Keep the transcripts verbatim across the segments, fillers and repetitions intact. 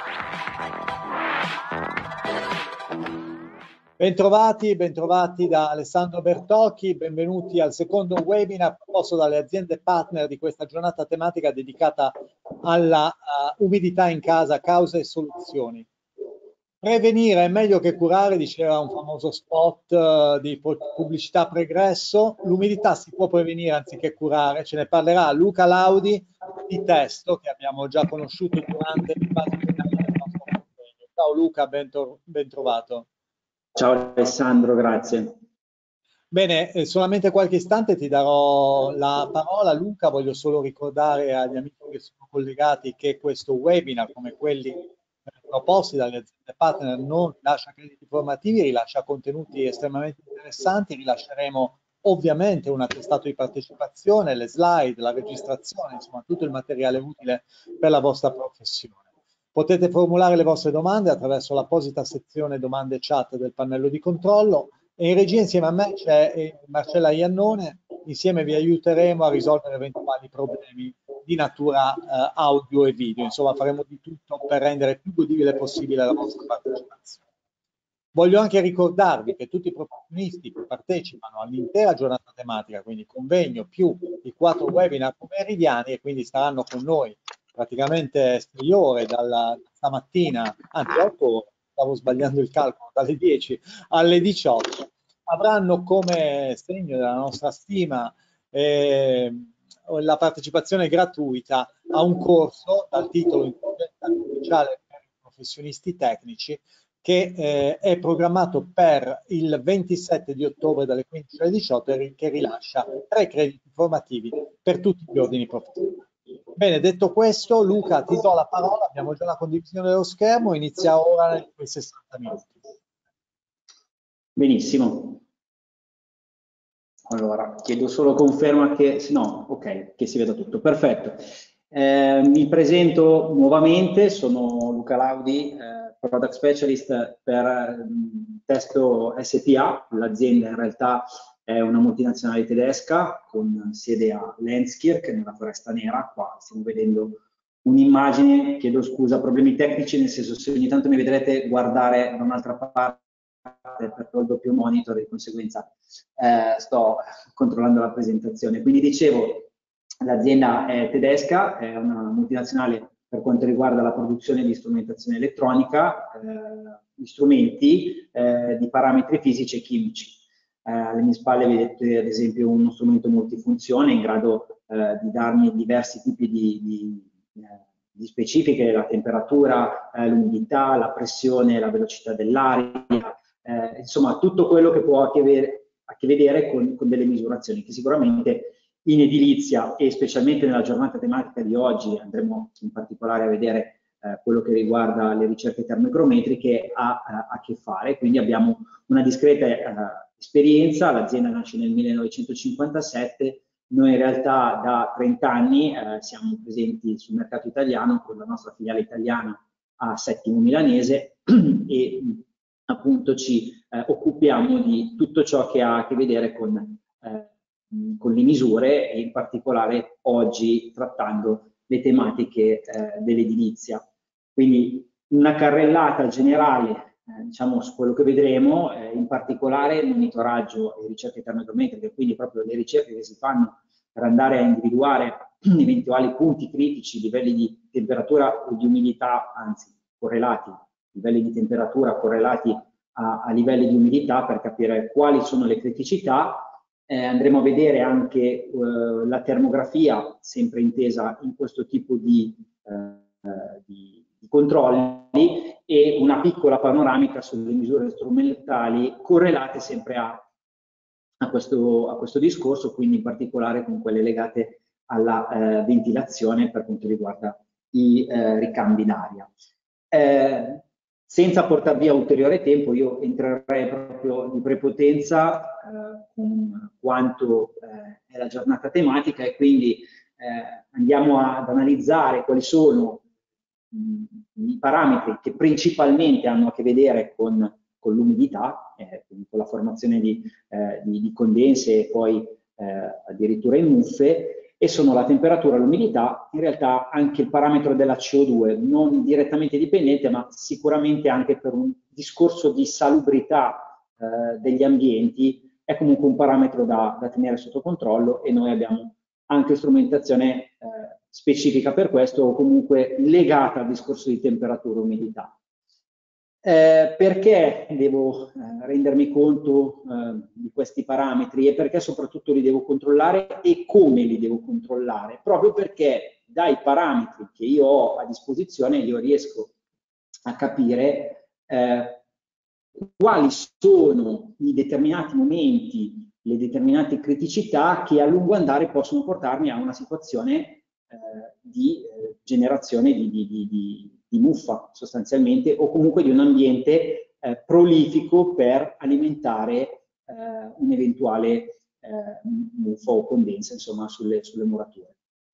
Bentrovati, bentrovati da Alessandro Bertocchi, benvenuti al secondo webinar proposto dalle aziende partner di questa giornata tematica dedicata alla uh, umidità in casa, cause e soluzioni. Prevenire è meglio che curare, diceva un famoso spot uh, di pubblicità Pregresso. L'umidità si può prevenire anziché curare, ce ne parlerà Luca Laudi di Testo, che abbiamo già conosciuto durante il fase finale del nostro convegno. Ciao Luca, ben, ben trovato. Ciao Alessandro, grazie. Bene, eh, solamente qualche istante ti darò la parola. Luca, voglio solo ricordare agli amici che sono collegati che questo webinar, come quelli proposti dalle aziende partner, non rilascia crediti formativi, rilascia contenuti estremamente interessanti. Rilasceremo ovviamente un attestato di partecipazione, le slide, la registrazione, insomma tutto il materiale utile per la vostra professione. Potete formulare le vostre domande attraverso l'apposita sezione domande chat del pannello di controllo e in regia insieme a me c'è Marcella Iannone. Insieme vi aiuteremo a risolvere eventuali problemi di natura eh, audio e video. Insomma, faremo di tutto per rendere più godibile possibile la vostra partecipazione. Voglio anche ricordarvi che tutti i professionisti che partecipano all'intera giornata tematica, quindi convegno più i quattro webinar pomeridiani, e quindi staranno con noi praticamente sei ore dalla stamattina, anzi otto ore, stavo sbagliando il calcolo, dalle dieci alle diciotto, avranno come segno della nostra stima eh, la partecipazione gratuita a un corso dal titolo Intelligenza Artificiale per i professionisti tecnici, che eh, è programmato per il ventisette di ottobre dalle quindici alle diciotto e che rilascia tre crediti formativi per tutti gli ordini professionali. Bene, detto questo, Luca, ti do la parola, abbiamo già la condivisione dello schermo, inizia ora in quei sessanta minuti. Benissimo. Allora, chiedo solo conferma che, no, ok, che si veda tutto, perfetto. Eh, mi presento nuovamente, sono Luca Laudi, eh, Product Specialist per eh, Testo S P A, l'azienda in realtà è una multinazionale tedesca con sede a Lenzkirch, nella Foresta Nera. Qua stiamo vedendo un'immagine, chiedo scusa, problemi tecnici, nel senso se ogni tanto mi vedrete guardare da un'altra parte perché ho il doppio monitor e di conseguenza eh, sto controllando la presentazione. Quindi dicevo, l'azienda è tedesca, è una multinazionale per quanto riguarda la produzione di strumentazione elettronica, eh, di strumenti eh, di parametri fisici e chimici. Eh, alle mie spalle vedete ad esempio uno strumento multifunzione in grado eh, di darmi diversi tipi di, di, eh, di specifiche, la temperatura, eh, l'umidità, la pressione, la velocità dell'aria, eh, insomma tutto quello che può a che vedere, a che vedere con, con delle misurazioni che sicuramente in edilizia e specialmente nella giornata tematica di oggi andremo in particolare a vedere eh, quello che riguarda le ricerche termoigrometriche ha eh, a che fare. Quindi abbiamo una discreta eh, esperienza, l'azienda nasce nel millenovecentocinquantasette, noi in realtà da trenta anni eh, siamo presenti sul mercato italiano con la nostra filiale italiana a Settimo Milanese e appunto ci eh, occupiamo di tutto ciò che ha a che vedere con, eh, con le misure e in particolare oggi trattando le tematiche eh, dell'edilizia. Quindi una carrellata generale eh, diciamo su quello che vedremo, eh, in particolare il monitoraggio e ricerche termoigrometriche, quindi proprio le ricerche che si fanno per andare a individuare eventuali punti critici, livelli di temperatura o di umidità, anzi correlati, livelli di temperatura correlati a, a livelli di umidità per capire quali sono le criticità. Eh, andremo a vedere anche eh, la termografia, sempre intesa in questo tipo di, eh, di, di controlli, e una piccola panoramica sulle misure strumentali correlate sempre a, a, questo, a questo discorso, quindi in particolare con quelle legate alla eh, ventilazione per quanto riguarda i eh, ricambi d'aria. Eh, senza portare via ulteriore tempo, io entrerei proprio di prepotenza eh, con quanto eh, è la giornata tematica e quindi eh, andiamo ad analizzare quali sono mh, i parametri che principalmente hanno a che vedere con, con l'umidità, eh, con la formazione di, eh, di, di condense e poi eh, addirittura in muffe, e sono la temperatura, l'umidità, in realtà anche il parametro della C O due, non direttamente dipendente, ma sicuramente anche per un discorso di salubrità eh, degli ambienti, è comunque un parametro da, da tenere sotto controllo, e noi abbiamo anche strumentazione eh, specifica per questo, o comunque legata al discorso di temperatura e umidità. Eh, perché devo eh, rendermi conto eh, di questi parametri, e perché soprattutto li devo controllare e come li devo controllare? Proprio perché dai parametri che io ho a disposizione io riesco a capire eh, quali sono i determinati momenti, le determinate criticità che a lungo andare possono portarmi a una situazione eh, di eh, generazione di, di, di, di di muffa sostanzialmente, o comunque di un ambiente eh, prolifico per alimentare eh, un eventuale eh, muffa o condensa, insomma, sulle, sulle murature.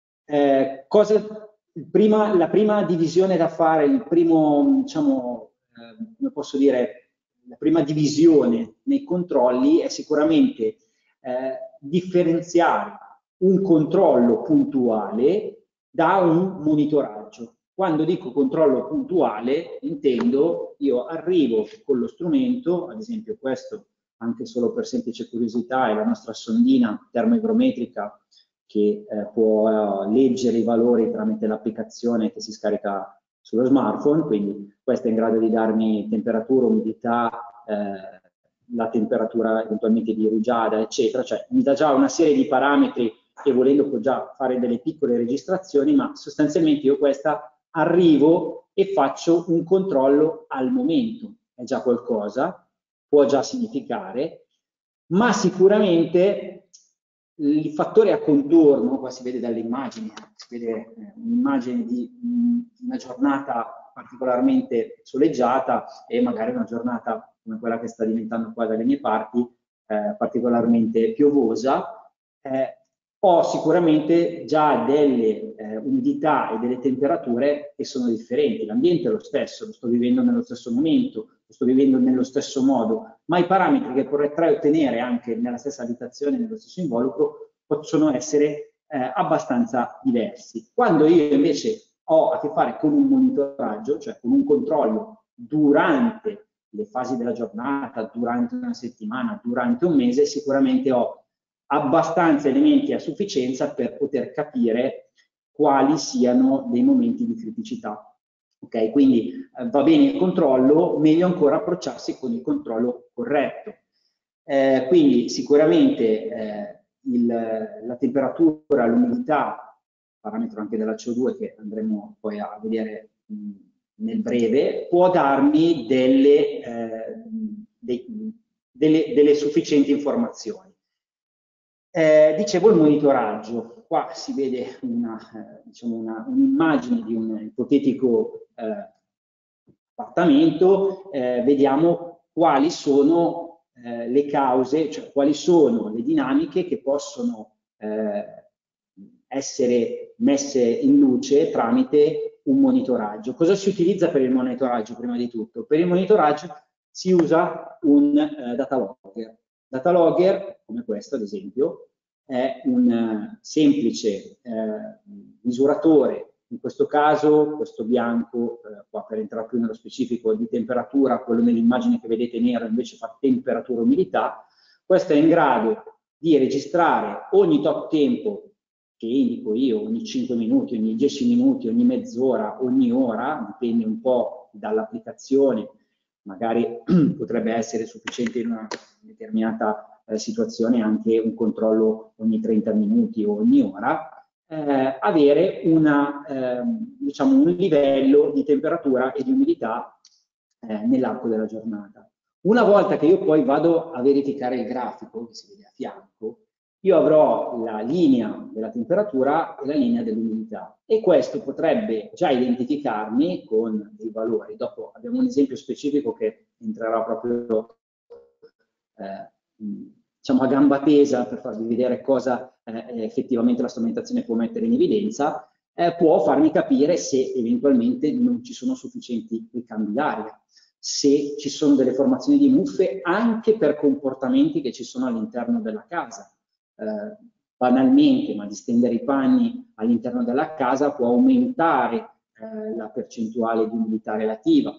Eh, cosa, prima, la prima divisione da fare, il primo, diciamo, eh, come posso dire, la prima divisione nei controlli è sicuramente eh, differenziare un controllo puntuale da un monitoraggio. Quando dico controllo puntuale, intendo io arrivo con lo strumento, ad esempio questo, anche solo per semplice curiosità, è la nostra sondina termoigrometrica che eh, può eh, leggere i valori tramite l'applicazione che si scarica sullo smartphone, quindi questa è in grado di darmi temperatura, umidità, eh, la temperatura eventualmente di rugiada, eccetera, cioè mi dà già una serie di parametri che volendo può già fare delle piccole registrazioni, ma sostanzialmente io questa arrivo e faccio un controllo al momento, è già qualcosa, può già significare, ma sicuramente i fattori a contorno, qua si vede dalle immagini, si vede un'immagine di una giornata particolarmente soleggiata e magari una giornata come quella che sta diventando qua dalle mie parti, eh, particolarmente piovosa, eh, ho sicuramente già delle eh, umidità e delle temperature che sono differenti. L'ambiente è lo stesso, lo sto vivendo nello stesso momento, lo sto vivendo nello stesso modo, ma i parametri che vorrei ottenere anche nella stessa abitazione, nello stesso involucro, possono essere eh, abbastanza diversi. Quando io invece ho a che fare con un monitoraggio, cioè con un controllo durante le fasi della giornata, durante una settimana, durante un mese, sicuramente ho abbastanza elementi a sufficienza per poter capire quali siano dei momenti di criticità. Ok, quindi eh, va bene il controllo, meglio ancora approcciarsi con il controllo corretto. Eh, quindi sicuramente eh, il, la temperatura, l'umidità, parametro anche della C O due che andremo poi a vedere mh, nel breve, può darmi delle, eh, dei, delle, delle sufficienti informazioni. Eh, dicevo il monitoraggio, qua si vede una, eh, diciamo una, un'immagine di un ipotetico eh, appartamento, eh, vediamo quali sono eh, le cause, cioè quali sono le dinamiche che possono eh, essere messe in luce tramite un monitoraggio. Cosa si utilizza per il monitoraggio prima di tutto? Per il monitoraggio si usa un eh, data logger. Data logger, come questo ad esempio, è un uh, semplice eh, misuratore, in questo caso questo bianco, eh, qua per entrare più nello specifico di temperatura, quello nell'immagine che vedete nero invece fa temperatura e umidità. Questo è in grado di registrare ogni tot tempo che indico io, ogni cinque minuti, ogni dieci minuti, ogni mezz'ora, ogni ora, dipende un po' dall'applicazione, magari potrebbe essere sufficiente in una determinata eh, situazione anche un controllo ogni trenta minuti o ogni ora, eh, avere una, eh, diciamo un livello di temperatura e di umidità eh, nell'arco della giornata. Una volta che io poi vado a verificare il grafico, che si vede a fianco, io avrò la linea della temperatura e la linea dell'umidità, e questo potrebbe già identificarmi con dei valori. Dopo abbiamo un esempio specifico che entrerà proprio eh, diciamo a gamba tesa per farvi vedere cosa eh, effettivamente la strumentazione può mettere in evidenza, eh, può farmi capire se eventualmente non ci sono sufficienti ricambi d'aria, se ci sono delle formazioni di muffe anche per comportamenti che ci sono all'interno della casa. Eh, banalmente, ma di stendere i panni all'interno della casa può aumentare eh, la percentuale di umidità relativa.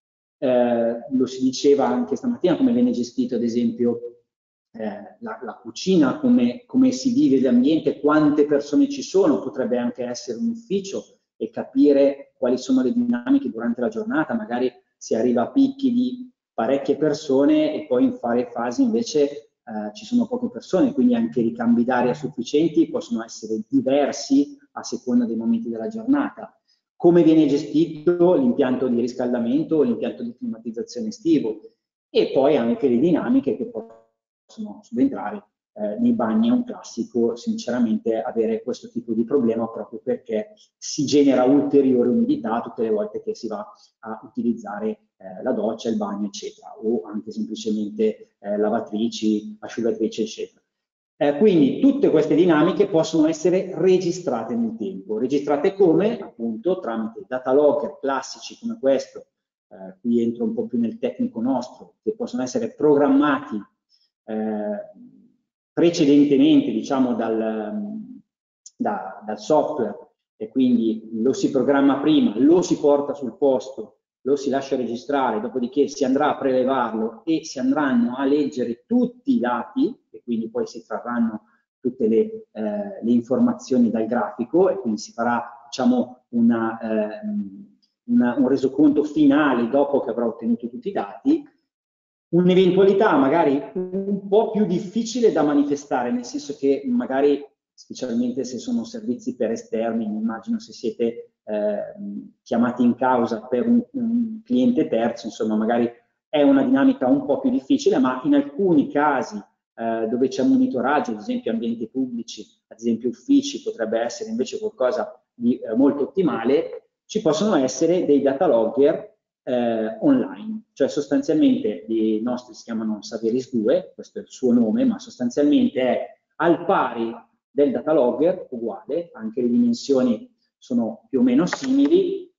Eh, lo si diceva anche stamattina come viene gestito ad esempio eh, la, la cucina, come, come si vive l'ambiente, quante persone ci sono, potrebbe anche essere un ufficio e capire quali sono le dinamiche durante la giornata, magari si arriva a picchi di parecchie persone e poi in varie fasi invece eh, ci sono poche persone, quindi anche i ricambi d'aria sufficienti possono essere diversi a seconda dei momenti della giornata. Come viene gestito l'impianto di riscaldamento, l'impianto di climatizzazione estivo e poi anche le dinamiche che possono subentrare. Eh, nei bagni è un classico, sinceramente, avere questo tipo di problema proprio perché si genera ulteriore umidità tutte le volte che si va a utilizzare eh, la doccia, il bagno, eccetera, o anche semplicemente eh, lavatrici, asciugatrici, eccetera. Eh, quindi tutte queste dinamiche possono essere registrate nel tempo. Registrate come? Appunto tramite data logger classici come questo, eh, qui entro un po' più nel tecnico nostro, che possono essere programmati eh, precedentemente, diciamo, dal, da, dal software, e quindi lo si programma prima, lo si porta sul posto, lo si lascia registrare, dopodiché si andrà a prelevarlo e si andranno a leggere tutti i dati e quindi poi si trarranno tutte le, eh, le informazioni dal grafico e quindi si farà, diciamo, una, eh, una, un resoconto finale dopo che avrà ottenuto tutti i dati. Un'eventualità magari un po' più difficile da manifestare, nel senso che magari, specialmente se sono servizi per esterni, immagino se siete eh, chiamati in causa per un, un cliente terzo, insomma magari è una dinamica un po' più difficile, ma in alcuni casi eh, dove c'è monitoraggio, ad esempio ambienti pubblici, ad esempio uffici, potrebbe essere invece qualcosa di eh, molto ottimale, ci possono essere dei data logger Eh, online, cioè sostanzialmente i nostri si chiamano Saveris due, questo è il suo nome, ma sostanzialmente è al pari del data logger, uguale, anche le dimensioni sono più o meno simili,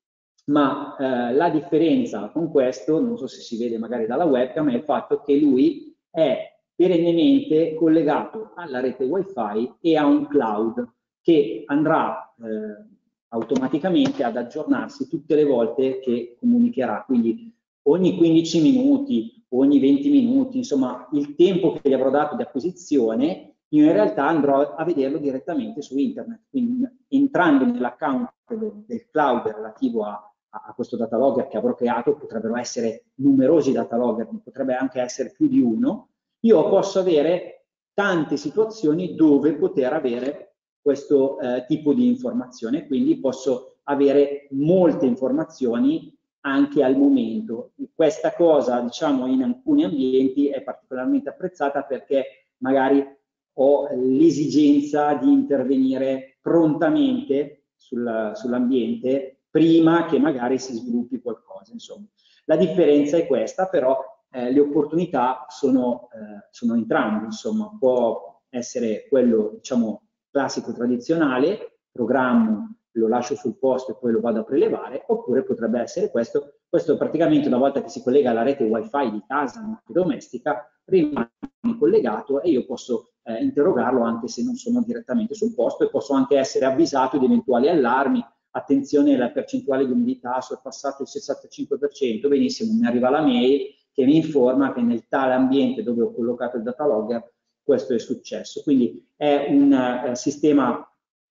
ma eh, la differenza con questo, non so se si vede magari dalla webcam, è il fatto che lui è perennemente collegato alla rete wifi e a un cloud che andrà eh, automaticamente ad aggiornarsi tutte le volte che comunicherà, quindi ogni quindici minuti, ogni venti minuti, insomma il tempo che gli avrò dato di acquisizione, io in realtà andrò a vederlo direttamente su internet, quindi entrando nell'account del, del cloud relativo a, a questo data logger che avrò creato, potrebbero essere numerosi data logger, potrebbe anche essere più di uno, io posso avere tante situazioni dove poter avere questo eh, tipo di informazione, quindi posso avere molte informazioni anche al momento. Questa cosa, diciamo, in alcuni ambienti è particolarmente apprezzata perché magari ho l'esigenza di intervenire prontamente sul, sull'ambiente prima che magari si sviluppi qualcosa. Insomma, la differenza è questa, però eh, le opportunità sono, eh, sono entrambe, insomma, può essere quello, diciamo, classico tradizionale, programmo, lo lascio sul posto e poi lo vado a prelevare, oppure potrebbe essere questo. Questo praticamente una volta che si collega alla rete wifi di casa, anche domestica, rimane collegato e io posso eh, interrogarlo anche se non sono direttamente sul posto e posso anche essere avvisato di eventuali allarmi. Attenzione, la percentuale di umidità ha sorpassato il sessantacinque per cento, benissimo, mi arriva la mail che mi informa che nel tale ambiente dove ho collocato il data logger questo è successo. Quindi è un uh, sistema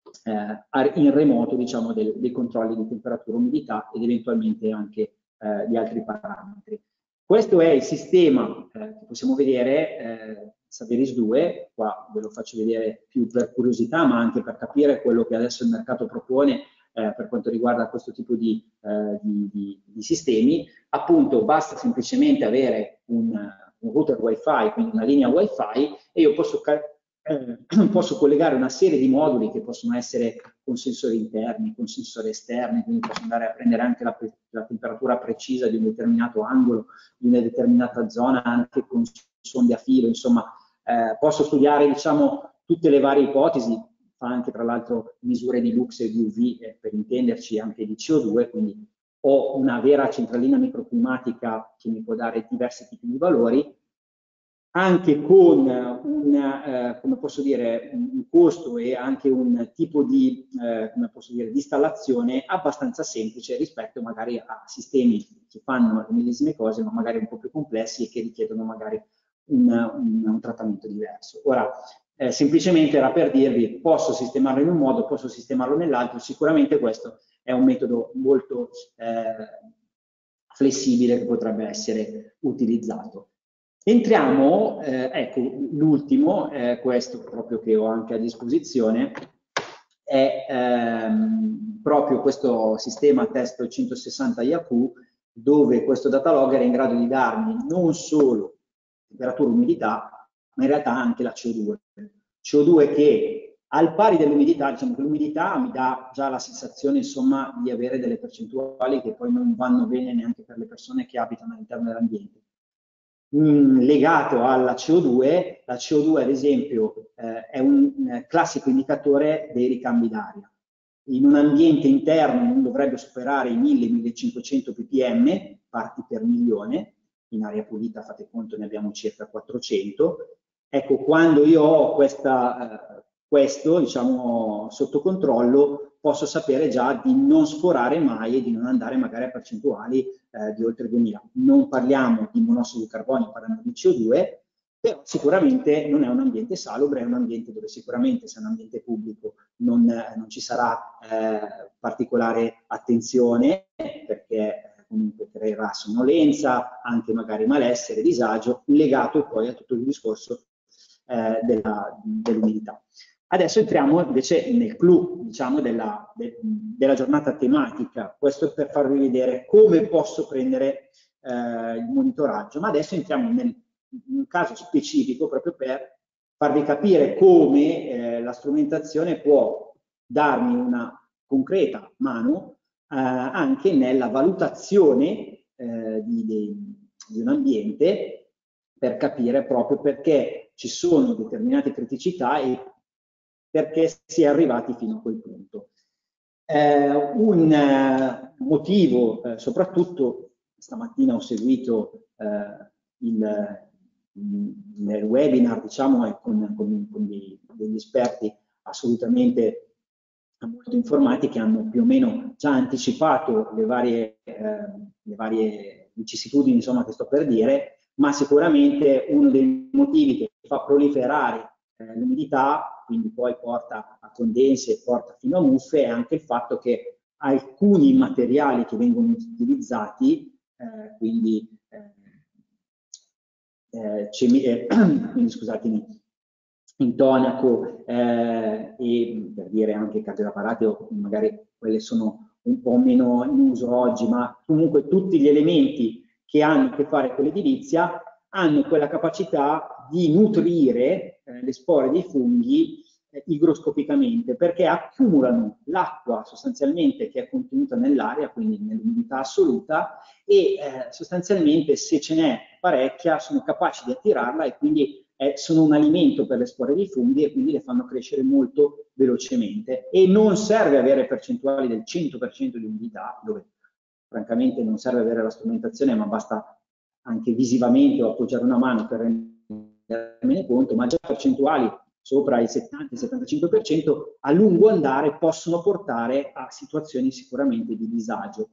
eh, in remoto, diciamo, del, dei controlli di temperatura, umidità ed eventualmente anche eh, di altri parametri. Questo è il sistema eh, che possiamo vedere, eh, Saveris due, qua ve lo faccio vedere più per curiosità, ma anche per capire quello che adesso il mercato propone eh, per quanto riguarda questo tipo di, eh, di, di, di sistemi. Appunto, basta semplicemente avere un un router wifi, quindi una linea wifi, e io posso, eh, posso collegare una serie di moduli che possono essere con sensori interni, con sensori esterni, quindi posso andare a prendere anche la, la temperatura precisa di un determinato angolo, di una determinata zona, anche con sonde a filo, insomma, eh, posso studiare, diciamo, tutte le varie ipotesi, fa anche tra l'altro misure di lux e di U V, eh, per intenderci anche di C O due, quindi ho una vera centralina microclimatica che mi può dare diversi tipi di valori anche con un, eh, come posso dire, un costo e anche un tipo di, eh, come posso dire, di installazione abbastanza semplice rispetto magari a sistemi che fanno le medesime cose, ma magari un po' più complessi e che richiedono magari un, un, un trattamento diverso. Ora, eh, semplicemente era per dirvi, posso sistemarlo in un modo, posso sistemarlo nell'altro, sicuramente questo è un metodo molto eh, flessibile che potrebbe essere utilizzato. Entriamo, eh, ecco, l'ultimo, eh, questo proprio che ho anche a disposizione, è ehm, proprio questo sistema Testo centosessanta I A Q, dove questo data logger è in grado di darmi non solo temperatura e umidità, ma in realtà anche la C O due. C O due che al pari dell'umidità, diciamo che l'umidità mi dà già la sensazione, insomma, di avere delle percentuali che poi non vanno bene neanche per le persone che abitano all'interno dell'ambiente. Legato alla C O due, la C O due ad esempio eh, è un eh, classico indicatore dei ricambi d'aria. In un ambiente interno non dovrebbe superare i mille millecinquecento ppm, parti per milione, in aria pulita fate conto ne abbiamo circa quattrocento. Ecco, quando io ho questa, eh, questo diciamo, sotto controllo, posso sapere già di non sforare mai e di non andare magari a percentuali eh, di oltre duemila. Non parliamo di monossido di carbonio, parliamo di C O due, però sicuramente non è un ambiente salubre, è un ambiente dove sicuramente se è un ambiente pubblico non, eh, non ci sarà eh, particolare attenzione, perché comunque creerà sonnolenza, anche magari malessere, disagio, legato poi a tutto il discorso eh, dell'umidità. Adesso entriamo invece nel clou, diciamo, della, de, della giornata tematica. Questo per farvi vedere come posso prendere eh, il monitoraggio, ma adesso entriamo nel, in un caso specifico proprio per farvi capire come eh, la strumentazione può darmi una concreta mano eh, anche nella valutazione eh, di, di, di un ambiente, per capire proprio perché ci sono determinate criticità e perché si è arrivati fino a quel punto. Eh, un eh, motivo, eh, soprattutto stamattina ho seguito eh, il, il webinar, diciamo, con, con, con dei, degli esperti assolutamente molto informati che hanno più o meno già anticipato le varie, eh, le varie vicissitudini, insomma, che sto per dire, ma sicuramente uno dei motivi che fa proliferare eh, l'umidità, quindi poi porta a condense, porta fino a muffe, è anche il fatto che alcuni materiali che vengono utilizzati, eh, quindi, eh, eh, eh, quindi scusatemi, intonaco eh, e per dire anche cardioapparati, o magari quelle sono un po' meno in uso oggi, ma comunque tutti gli elementi che hanno a che fare con l'edilizia hanno quella capacità di nutrire eh, le spore dei funghi eh, igroscopicamente, perché accumulano l'acqua sostanzialmente che è contenuta nell'aria, quindi nell'umidità assoluta, e eh, sostanzialmente se ce n'è parecchia sono capaci di attirarla e quindi eh, sono un alimento per le spore dei funghi e quindi le fanno crescere molto velocemente. E non serve avere percentuali del cento per cento di umidità, dove francamente non serve avere la strumentazione, ma basta anche visivamente o appoggiare una mano per rendermene conto, ma già percentuali sopra il settanta settantacinque per cento a lungo andare possono portare a situazioni sicuramente di disagio.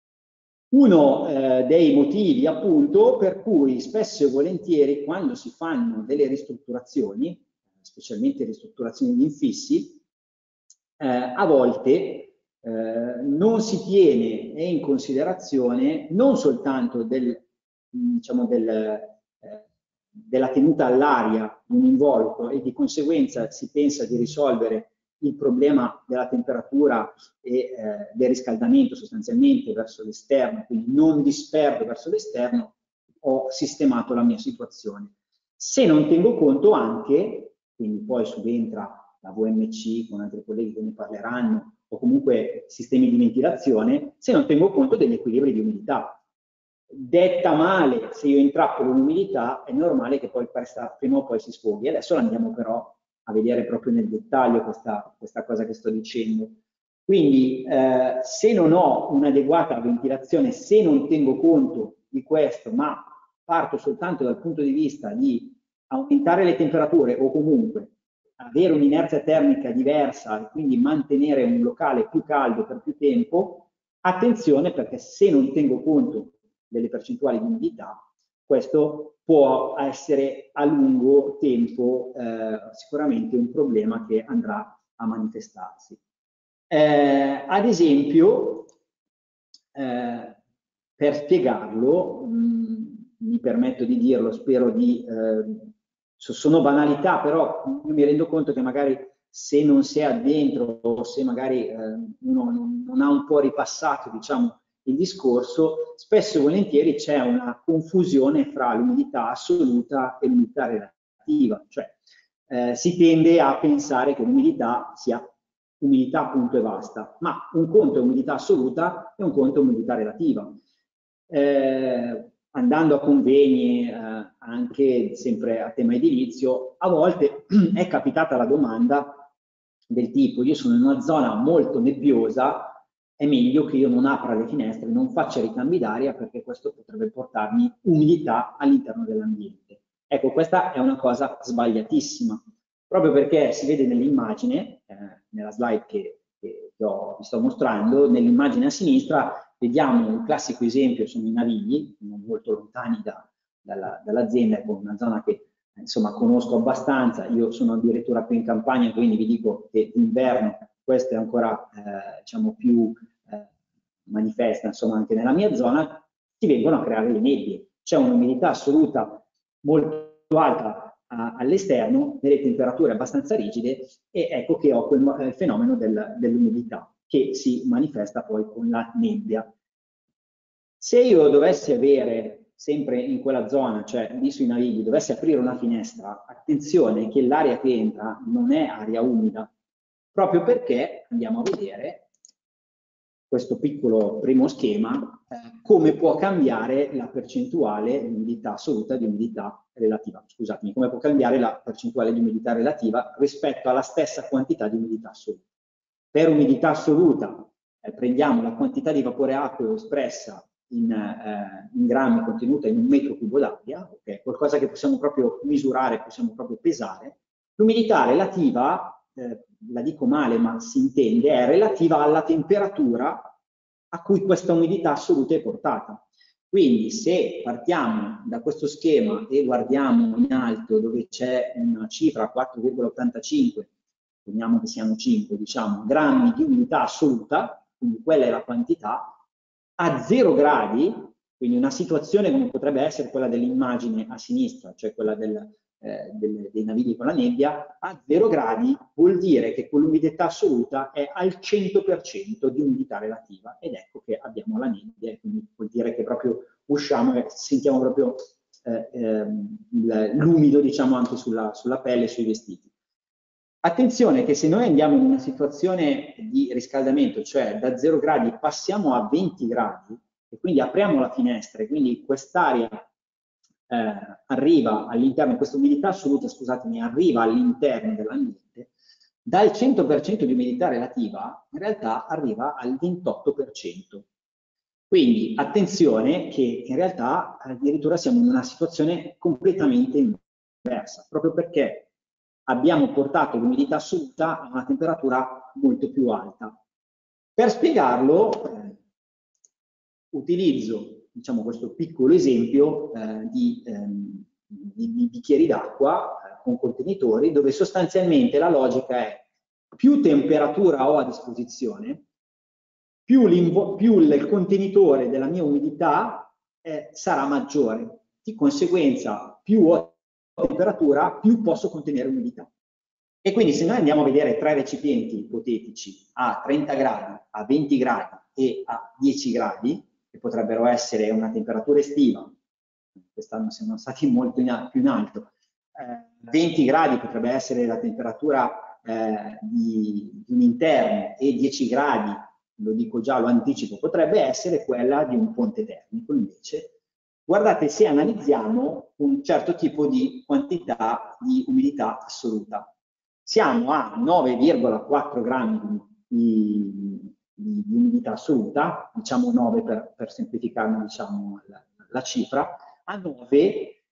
Uno eh, dei motivi appunto per cui spesso e volentieri quando si fanno delle ristrutturazioni, specialmente ristrutturazioni di infissi, eh, a volte eh, non si tiene in considerazione non soltanto del, diciamo del, eh, della tenuta all'aria di un involucro e di conseguenza si pensa di risolvere il problema della temperatura e eh, del riscaldamento sostanzialmente verso l'esterno, quindi non disperdo verso l'esterno, ho sistemato la mia situazione. Se non tengo conto anche, quindi poi subentra la V M C con altri colleghi che ne parleranno, o comunque sistemi di ventilazione, se non tengo conto degli equilibri di umidità. Detta male, se io intrappolo l'umidità, è normale che poi prima o poi si sfoghi. Adesso andiamo però a vedere proprio nel dettaglio questa, questa cosa che sto dicendo. Quindi eh, se non ho un'adeguata ventilazione, se non tengo conto di questo, ma parto soltanto dal punto di vista di aumentare le temperature o comunque avere un'inerzia termica diversa e quindi mantenere un locale più caldo per più tempo, attenzione, perché se non tengo conto delle percentuali di umidità, questo può essere a lungo tempo eh, sicuramente un problema che andrà a manifestarsi. Eh, ad esempio, eh, per spiegarlo, mh, mi permetto di dirlo, spero di... Eh, sono banalità, però io mi rendo conto che magari se non si è addentro o se magari eh, uno non, non ha un po' ripassato, diciamo, il discorso, spesso e volentieri c'è una confusione fra l'umidità assoluta e l'umidità relativa, cioè eh, si tende a pensare che l'umidità sia umidità punto e basta, ma un conto è umidità assoluta e un conto è umidità relativa. Eh, andando a convegni, eh, anche sempre a tema edilizio, a volte è capitata la domanda del tipo: io sono in una zona molto nebbiosa, è meglio che io non apra le finestre, non faccia ricambi d'aria, perché questo potrebbe portarmi umidità all'interno dell'ambiente. Ecco, questa è una cosa sbagliatissima, proprio perché si vede nell'immagine, eh, nella slide che, che, che ho, vi sto mostrando, nell'immagine a sinistra vediamo un classico esempio, sono i Navigli, non molto lontani da, dalla, dall'azienda, con una zona che insomma conosco abbastanza. Io sono addirittura qui in campagna, quindi vi dico che d'inverno questo è ancora eh, diciamo più eh, manifesta, insomma, anche nella mia zona, si vengono a creare le nebbie. C'è un'umidità assoluta molto alta all'esterno, delle temperature abbastanza rigide, e ecco che ho quel eh, fenomeno del, dell'umidità che si manifesta poi con la nebbia. Se io dovessi avere, sempre in quella zona, cioè lì sui Navigli, dovessi aprire una finestra, attenzione che l'aria che entra non è aria umida, proprio perché, andiamo a vedere questo piccolo primo schema, eh, come può cambiare la percentuale di umidità assoluta e di umidità relativa, scusatemi, come può cambiare la percentuale di umidità relativa rispetto alla stessa quantità di umidità assoluta. Per umidità assoluta eh, prendiamo la quantità di vapore acqueo espressa in, eh, in grammi contenuta in un metro cubo d'aria, okay? Qualcosa che possiamo proprio misurare, possiamo proprio pesare. L'umidità relativa, eh, la dico male ma si intende, è relativa alla temperatura a cui questa umidità assoluta è portata. Quindi se partiamo da questo schema e guardiamo in alto dove c'è una cifra quattro virgola ottantacinque, supponiamo che siano cinque, diciamo, grammi di umidità assoluta, quindi quella è la quantità, a zero gradi, quindi una situazione come potrebbe essere quella dell'immagine a sinistra, cioè quella del, eh, del, dei Navigli con la nebbia, a zero gradi vuol dire che quell'umidità assoluta è al cento per cento di umidità relativa, ed ecco che abbiamo la nebbia, e quindi vuol dire che proprio usciamo e sentiamo proprio eh, eh, l'umido, diciamo, anche sulla, sulla pelle e sui vestiti. Attenzione che se noi andiamo in una situazione di riscaldamento, cioè da zero gradi passiamo a venti gradi, e quindi apriamo la finestra, e quindi quest'aria eh, arriva all'interno, questa umidità assoluta, scusatemi, arriva all'interno dell'ambiente, dal cento per cento di umidità relativa in realtà arriva al ventotto per cento. Quindi attenzione che in realtà addirittura siamo in una situazione completamente inversa, proprio perché abbiamo portato l'umidità assoluta a una temperatura molto più alta. Per spiegarlo eh, utilizzo, diciamo, questo piccolo esempio eh, di, ehm, di, di bicchieri d'acqua eh, con contenitori, dove sostanzialmente la logica è: più temperatura ho a disposizione, più, più il contenitore della mia umidità eh, sarà maggiore. Di conseguenza, più ho temperatura, più posso contenere umidità. E quindi se noi andiamo a vedere tre recipienti ipotetici a trenta gradi, a venti gradi e a dieci gradi, che potrebbero essere una temperatura estiva, quest'anno siamo stati molto in, più in alto, eh, venti gradi potrebbe essere la temperatura eh, di, di un interno, e dieci gradi, lo dico già, lo anticipo, potrebbe essere quella di un ponte termico. Invece, guardate, se analizziamo un certo tipo di quantità di umidità assoluta, siamo a nove virgola quattro grammi di, di, di umidità assoluta, diciamo nove per, per semplificare, diciamo, la, la cifra, a nove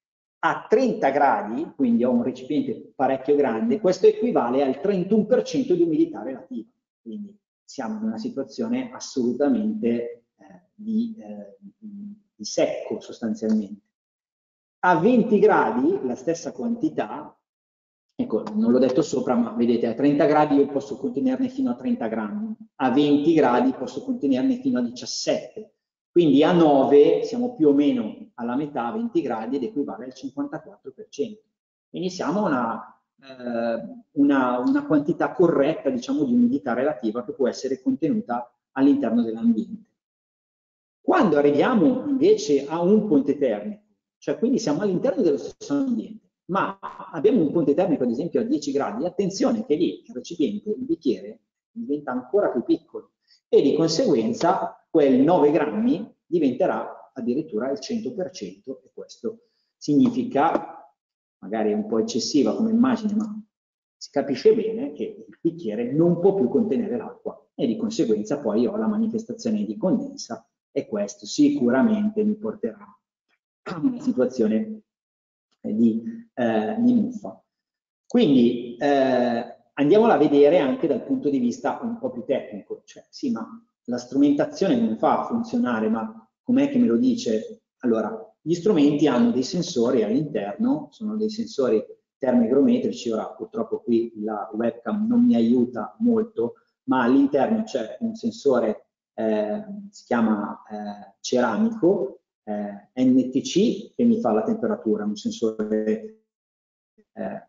a trenta gradi, quindi ho un recipiente parecchio grande, questo equivale al trentuno per cento di umidità relativa. Quindi siamo in una situazione assolutamente eh, di, eh, di secco sostanzialmente. A venti gradi, la stessa quantità, ecco, non l'ho detto sopra, ma vedete, a trenta gradi io posso contenerne fino a trenta grammi, a venti gradi posso contenerne fino a diciassette. Quindi a nove siamo più o meno alla metà, a venti gradi, ed equivale al cinquantaquattro per cento. Quindi siamo a una, eh, una, una quantità corretta, diciamo, di umidità relativa che può essere contenuta all'interno dell'ambiente. Quando arriviamo invece a un ponte termico, cioè quindi siamo all'interno dello stesso ambiente, ma abbiamo un ponte termico ad esempio a dieci gradi, attenzione che lì il recipiente, il bicchiere, diventa ancora più piccolo e di conseguenza quel nove grammi diventerà addirittura il cento per cento, e questo significa, magari è un po' eccessiva come immagine, ma si capisce bene che il bicchiere non può più contenere l'acqua e di conseguenza poi ho la manifestazione di condensa, e questo sicuramente mi porterà a una situazione di, eh, di muffa. Quindi eh, andiamola a vedere anche dal punto di vista un po' più tecnico, cioè sì, ma la strumentazione come fa a funzionare, ma com'è che me lo dice? Allora, gli strumenti hanno dei sensori all'interno, sono dei sensori termoigrometrici. Ora purtroppo qui la webcam non mi aiuta molto, ma all'interno c'è un sensore, eh, si chiama eh, ceramico, eh, N T C, che mi fa la temperatura, un sensore eh,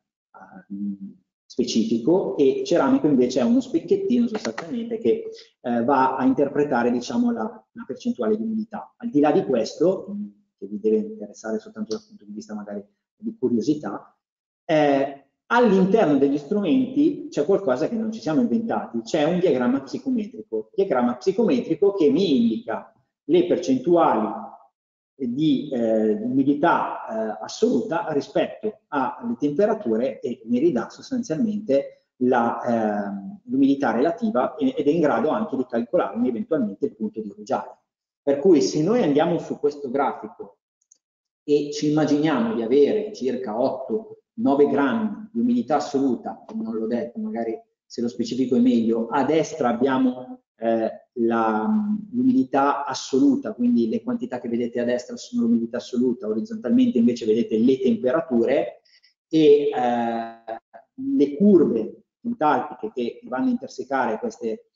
specifico, e ceramico invece è uno specchiettino sostanzialmente che eh, va a interpretare, diciamo, la, la percentuale di umidità. Al di là di questo, che vi deve interessare soltanto dal punto di vista magari di curiosità, eh, all'interno degli strumenti c'è qualcosa che non ci siamo inventati, c'è un diagramma psicometrico, diagramma psicometrico che mi indica le percentuali di eh, umidità eh, assoluta rispetto alle temperature, e mi ridà sostanzialmente l'umidità eh, relativa, ed è in grado anche di calcolarmi eventualmente il punto di rugiada. Per cui se noi andiamo su questo grafico e ci immaginiamo di avere circa otto nove grammi di umidità assoluta, non l'ho detto, magari se lo specifico è meglio, a destra abbiamo eh, l'umidità assoluta, quindi le quantità che vedete a destra sono l'umidità assoluta, orizzontalmente invece vedete le temperature, e eh, le curve entalpiche che vanno a intersecare queste,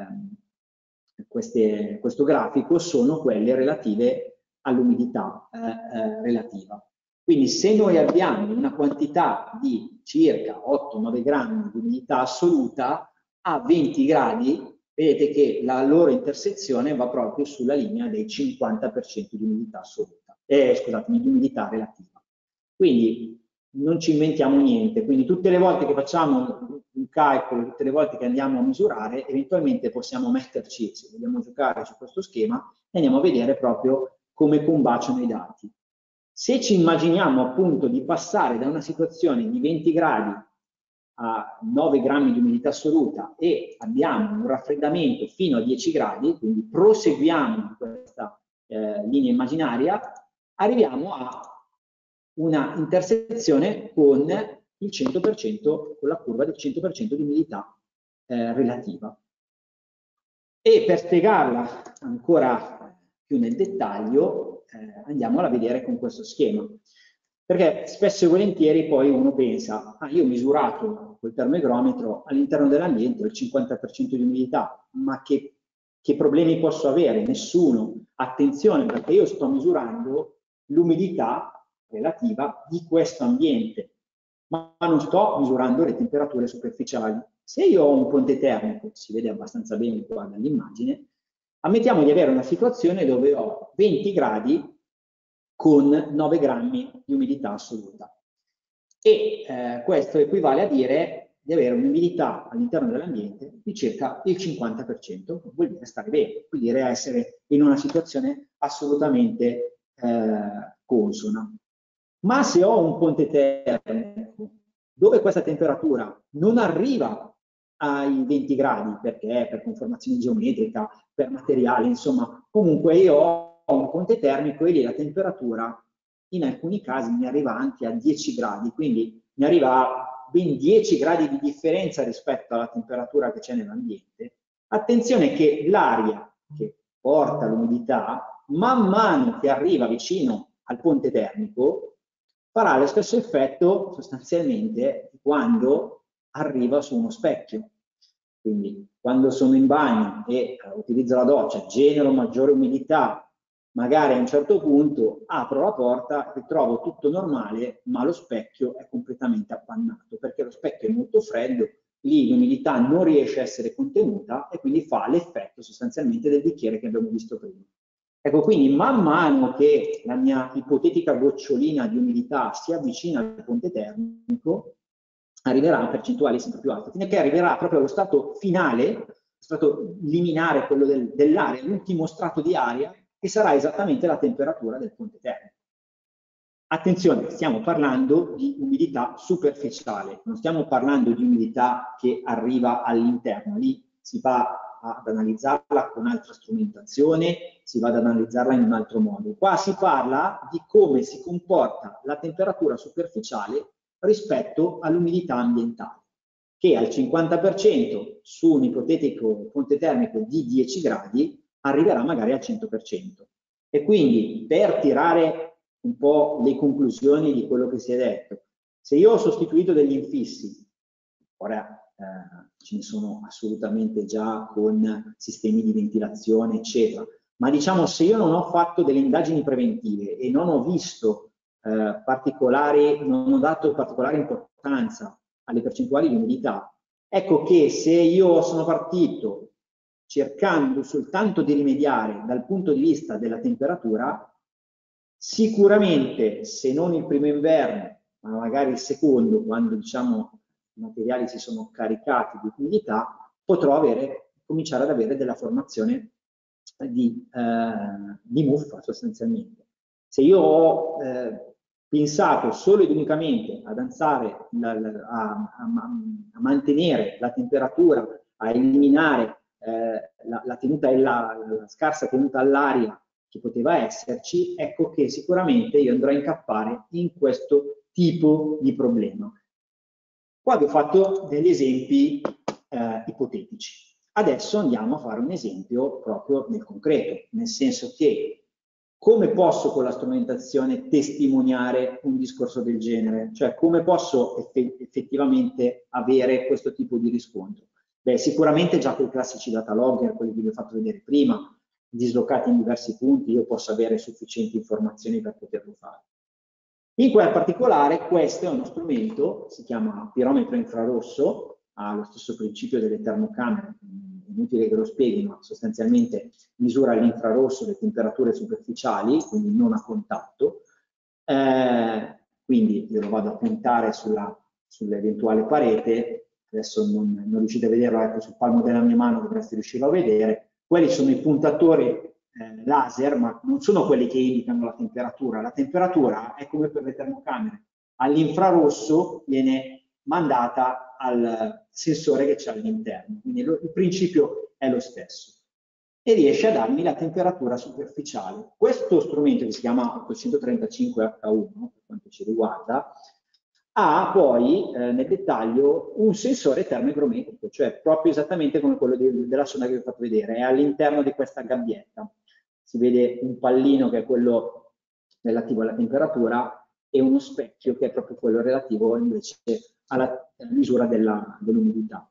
eh, queste, questo grafico sono quelle relative all'umidità eh, eh, relativa. Quindi se noi abbiamo una quantità di circa otto nove grammi di umidità assoluta a venti gradi, vedete che la loro intersezione va proprio sulla linea dei cinquanta per cento di umidità assoluta, eh, scusatemi, di umidità relativa. Quindi non ci inventiamo niente, quindi tutte le volte che facciamo un calcolo, tutte le volte che andiamo a misurare, eventualmente possiamo metterci, se vogliamo giocare su questo schema, e andiamo a vedere proprio come combaciano i dati. Se ci immaginiamo appunto di passare da una situazione di venti gradi a nove grammi di umidità assoluta e abbiamo un raffreddamento fino a dieci gradi, quindi proseguiamo questa eh, linea immaginaria, arriviamo a una intersezione con il cento per cento, con la curva del cento per cento di umidità eh, relativa. E per spiegarla ancora più nel dettaglio, eh, andiamola a vedere con questo schema. Perché spesso e volentieri poi uno pensa, ah, io ho misurato col termoigrometro all'interno dell'ambiente il cinquanta per cento di umidità, ma che, che problemi posso avere? Nessuno. Attenzione, perché io sto misurando l'umidità relativa di questo ambiente, ma non sto misurando le temperature superficiali. Se io ho un ponte termico, si vede abbastanza bene qua dall'immagine, ammettiamo di avere una situazione dove ho venti gradi con nove grammi di umidità assoluta. E eh, questo equivale a dire di avere un'umidità all'interno dell'ambiente di circa il cinquanta per cento, vuol dire stare bene, vuol dire essere in una situazione assolutamente eh, consona. Ma se ho un ponte termico dove questa temperatura non arriva ai venti gradi, perché per conformazione geometrica, per materiale, insomma, comunque io ho un ponte termico e lì la temperatura in alcuni casi mi arriva anche a dieci gradi, quindi mi arriva a ben dieci gradi di differenza rispetto alla temperatura che c'è nell'ambiente. Attenzione che l'aria che porta l'umidità, man mano che arriva vicino al ponte termico, farà lo stesso effetto sostanzialmente quando arriva su uno specchio. Quindi quando sono in bagno e uh, utilizzo la doccia, genero maggiore umidità, magari a un certo punto apro la porta, ritrovo tutto normale, ma lo specchio è completamente appannato, perché lo specchio è molto freddo, lì l'umidità non riesce a essere contenuta e quindi fa l'effetto sostanzialmente del bicchiere che abbiamo visto prima. Ecco, quindi man mano che la mia ipotetica gocciolina di umidità si avvicina al ponte termico, arriverà a percentuali sempre più alte, fino a che arriverà proprio allo stato finale, lo stato liminare, quello del, dell'aria, l'ultimo strato di aria, che sarà esattamente la temperatura del ponte termico. Attenzione, stiamo parlando di umidità superficiale, non stiamo parlando di umidità che arriva all'interno, lì si va ad analizzarla con altra strumentazione, si va ad analizzarla in un altro modo. Qua si parla di come si comporta la temperatura superficiale rispetto all'umidità ambientale, che al cinquanta per cento su un ipotetico ponte termico di dieci gradi arriverà magari al cento per cento. E quindi per tirare un po' le conclusioni di quello che si è detto, se io ho sostituito degli infissi, ora eh, ce ne sono assolutamente già con sistemi di ventilazione, eccetera, ma diciamo se io non ho fatto delle indagini preventive e non ho visto eh, particolari, non ho dato particolare importanza alle percentuali di umidità, ecco che se io sono partito cercando soltanto di rimediare dal punto di vista della temperatura, sicuramente se non il primo inverno, ma magari il secondo, quando diciamo i materiali si sono caricati di umidità, potrò avere, cominciare ad avere della formazione di, eh, di muffa sostanzialmente. Se io ho eh, pensato solo ed unicamente ad alzare, la, la, a, a, a mantenere la temperatura, a eliminare eh, la, la tenuta e la, la scarsa tenuta all'aria che poteva esserci, ecco che sicuramente io andrò a incappare in questo tipo di problema. Qua vi ho fatto degli esempi eh, ipotetici. Adesso andiamo a fare un esempio proprio nel concreto, nel senso che come posso con la strumentazione testimoniare un discorso del genere? Cioè come posso eff effettivamente avere questo tipo di riscontro? Beh, sicuramente già con i classici data logger, quelli che vi ho fatto vedere prima, dislocati in diversi punti, io posso avere sufficienti informazioni per poterlo fare. In quel particolare questo è uno strumento, si chiama pirometro infrarosso, ha lo stesso principio delle termocamere, inutile che lo spieghi, ma sostanzialmente misura all'infrarosso le temperature superficiali, quindi non a contatto, eh, quindi io lo vado a puntare sull'eventuale parete, adesso non, non riuscite a vederlo, ecco sul palmo della mia mano dovreste riuscirlo a vedere. Quelli sono i puntatori eh, laser, ma non sono quelli che indicano la temperatura. La temperatura è come per le termocamere. All'infrarosso viene mandata al sensore che c'è all'interno. Quindi lo, il principio è lo stesso. E riesce a darmi la temperatura superficiale. Questo strumento, che si chiama ottocentotrentacinque H uno, per quanto ci riguarda, ha poi eh, nel dettaglio un sensore termoigrometrico, cioè proprio esattamente come quello di, della sonda che vi ho fatto vedere, è all'interno di questa gabbietta. Si vede un pallino che è quello relativo alla temperatura e uno specchio che è proprio quello relativo invece alla misura dell'umidità.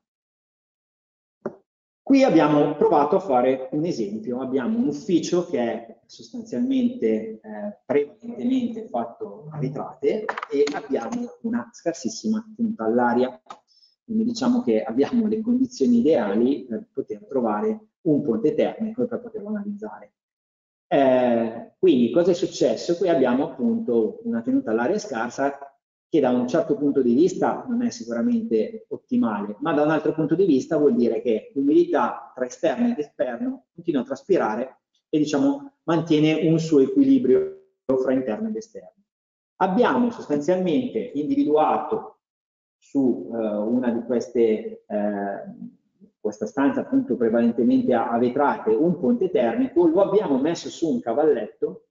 Qui abbiamo provato a fare un esempio, abbiamo un ufficio che è sostanzialmente eh, prevalentemente fatto a vetrate e abbiamo una scarsissima tenuta all'aria, quindi diciamo che abbiamo le condizioni ideali per poter trovare un ponte termico e per poterlo analizzare. Eh, quindi cosa è successo? Qui abbiamo appunto una tenuta all'aria scarsa che da un certo punto di vista non è sicuramente ottimale, ma da un altro punto di vista vuol dire che l'umidità tra esterno ed esterno continua a traspirare e diciamo mantiene un suo equilibrio fra interno ed esterno. Abbiamo sostanzialmente individuato su eh, una di queste, eh, questa stanza appunto prevalentemente a, a vetrate, un ponte termico, lo abbiamo messo su un cavalletto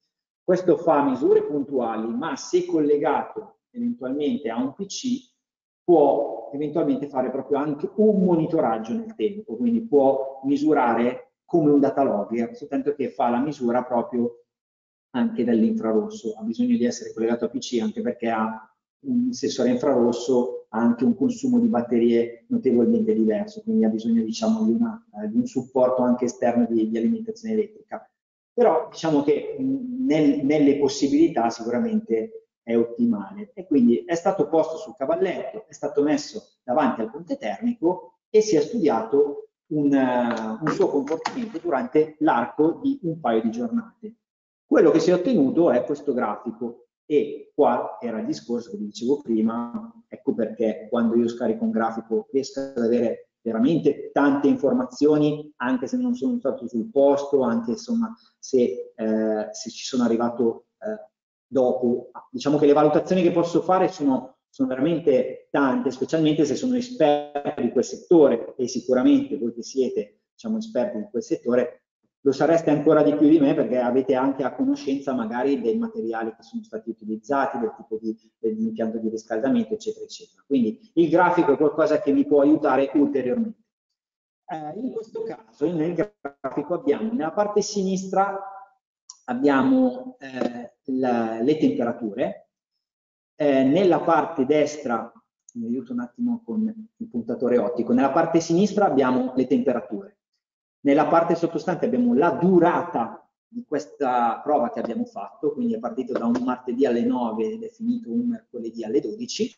Questo fa misure puntuali, ma se collegato eventualmente a un P C può eventualmente fare proprio anche un monitoraggio nel tempo, quindi può misurare come un data logger, soltanto che fa la misura proprio anche dall'infrarosso. Ha bisogno di essere collegato a P C anche perché ha un sensore infrarosso, ha anche un consumo di batterie notevolmente diverso, quindi ha bisogno, diciamo, di, una, di un supporto anche esterno di, di alimentazione elettrica. Però diciamo che nel, nelle possibilità sicuramente è ottimale, e quindi è stato posto sul cavalletto, è stato messo davanti al ponte termico e si è studiato un, uh, un suo comportamento durante l'arco di un paio di giornate. Quello che si è ottenuto è questo grafico, e qua era il discorso che vi dicevo prima, ecco perché quando io scarico un grafico riesco ad avere veramente tante informazioni, anche se non sono stato sul posto, anche insomma se, eh, se ci sono arrivato eh, dopo. Diciamo che le valutazioni che posso fare sono, sono veramente tante, specialmente se sono esperto di quel settore, e sicuramente voi che siete, diciamo, esperti di quel settore lo sareste ancora di più di me, perché avete anche a conoscenza magari dei materiali che sono stati utilizzati, del tipo di, dell'impianto di riscaldamento, eccetera, eccetera. Quindi il grafico è qualcosa che vi può aiutare ulteriormente. Eh, in questo caso, nel grafico abbiamo nella parte sinistra abbiamo eh, la, le temperature, eh, nella parte destra, mi aiuto un attimo con il puntatore ottico, nella parte sinistra abbiamo le temperature. Nella parte sottostante abbiamo la durata di questa prova che abbiamo fatto, quindi è partito da un martedì alle nove ed è finito un mercoledì alle dodici,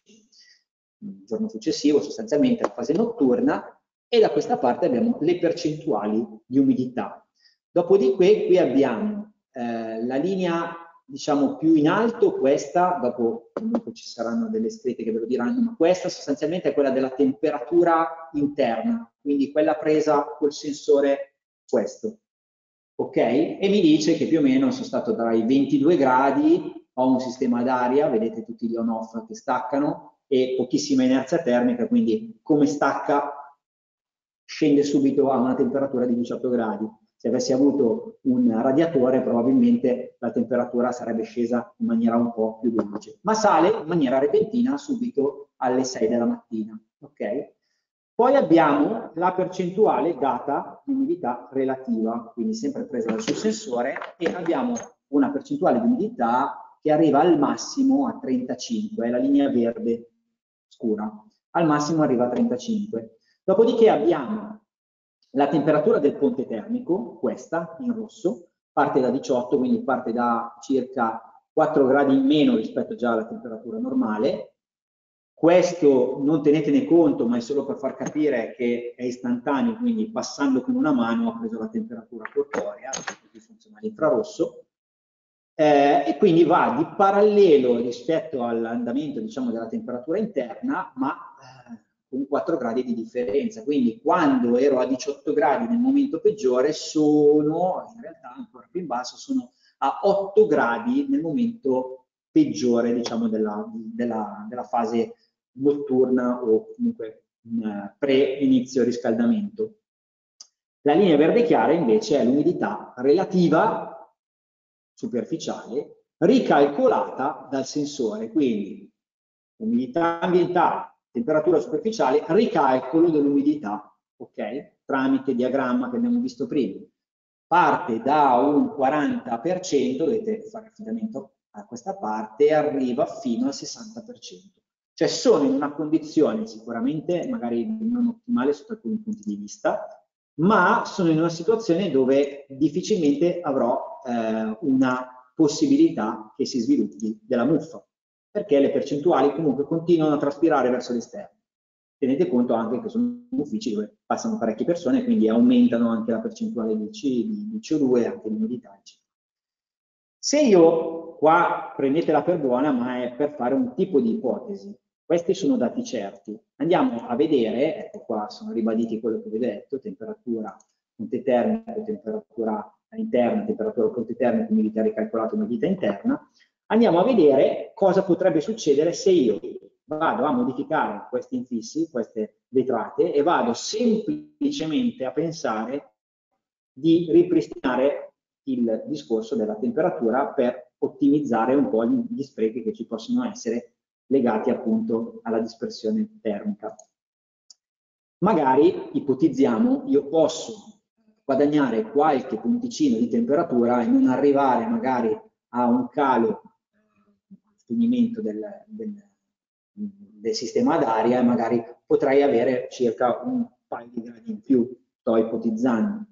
il giorno successivo sostanzialmente la fase notturna, e da questa parte abbiamo le percentuali di umidità. Dopodiché qui abbiamo eh, la linea, diciamo, più in alto, questa, dopo comunque ci saranno delle scritte che ve lo diranno, ma questa sostanzialmente è quella della temperatura interna, quindi quella presa col sensore questo, ok? E mi dice che più o meno sono stato tra i ventidue gradi, ho un sistema d'aria, vedete tutti gli on-off che staccano, e pochissima inerzia termica, quindi come stacca scende subito a una temperatura di diciotto gradi. Se avessi avuto un radiatore probabilmente la temperatura sarebbe scesa in maniera un po' più veloce, ma sale in maniera repentina subito alle sei della mattina. Okay? Poi abbiamo la percentuale data di umidità relativa, quindi sempre presa dal suo sensore, e abbiamo una percentuale di umidità che arriva al massimo a trentacinque, è la linea verde scura, al massimo arriva a trentacinque. Dopodiché abbiamo la temperatura del ponte termico, questa in rosso, parte da diciotto, quindi parte da circa quattro gradi in meno rispetto già alla temperatura normale. Questo non tenetene conto, ma è solo per far capire che è istantaneo, quindi passando con una mano ho preso la temperatura corporea, così funziona l'infrarosso, eh, e quindi va di parallelo rispetto all'andamento, diciamo, della temperatura interna, ma eh, con quattro gradi di differenza. Quindi quando ero a diciotto gradi nel momento peggiore, sono, in realtà ancora più in basso, sono a otto gradi nel momento peggiore, diciamo, della, della, della fase notturna o comunque eh, pre-inizio riscaldamento. La linea verde chiara invece è l'umidità relativa superficiale ricalcolata dal sensore, quindi umidità ambientale, temperatura superficiale, ricalcolo dell'umidità, ok? Tramite diagramma che abbiamo visto prima. Parte da un quaranta per cento, dovete fare affidamento a questa parte, e arriva fino al sessanta per cento. Cioè sono in una condizione sicuramente magari non ottimale sotto alcuni punti di vista, ma sono in una situazione dove difficilmente avrò eh, una possibilità che si sviluppi della muffa, perché le percentuali comunque continuano a traspirare verso l'esterno. Tenete conto anche che sono uffici dove passano parecchie persone, quindi aumentano anche la percentuale di, C, di C O due, anche di umidità, eccetera. Se io, qua prendetela per buona, ma è per fare un tipo di ipotesi, questi sono dati certi. Andiamo a vedere, ecco qua sono ribaditi quello che vi ho detto, temperatura ponte termico, temperatura interna, temperatura ponte termico, umidità ricalcolata, umidità interna. Andiamo a vedere cosa potrebbe succedere se io vado a modificare questi infissi, queste vetrate, e vado semplicemente a pensare di ripristinare il discorso della temperatura per ottimizzare un po' gli sprechi che ci possono essere legati appunto alla dispersione termica. Magari, ipotizziamo, io posso guadagnare qualche punticino di temperatura e non arrivare magari a un calo, finimento del, del, del sistema d'aria, e magari potrei avere circa un paio di gradi in più, sto ipotizzando.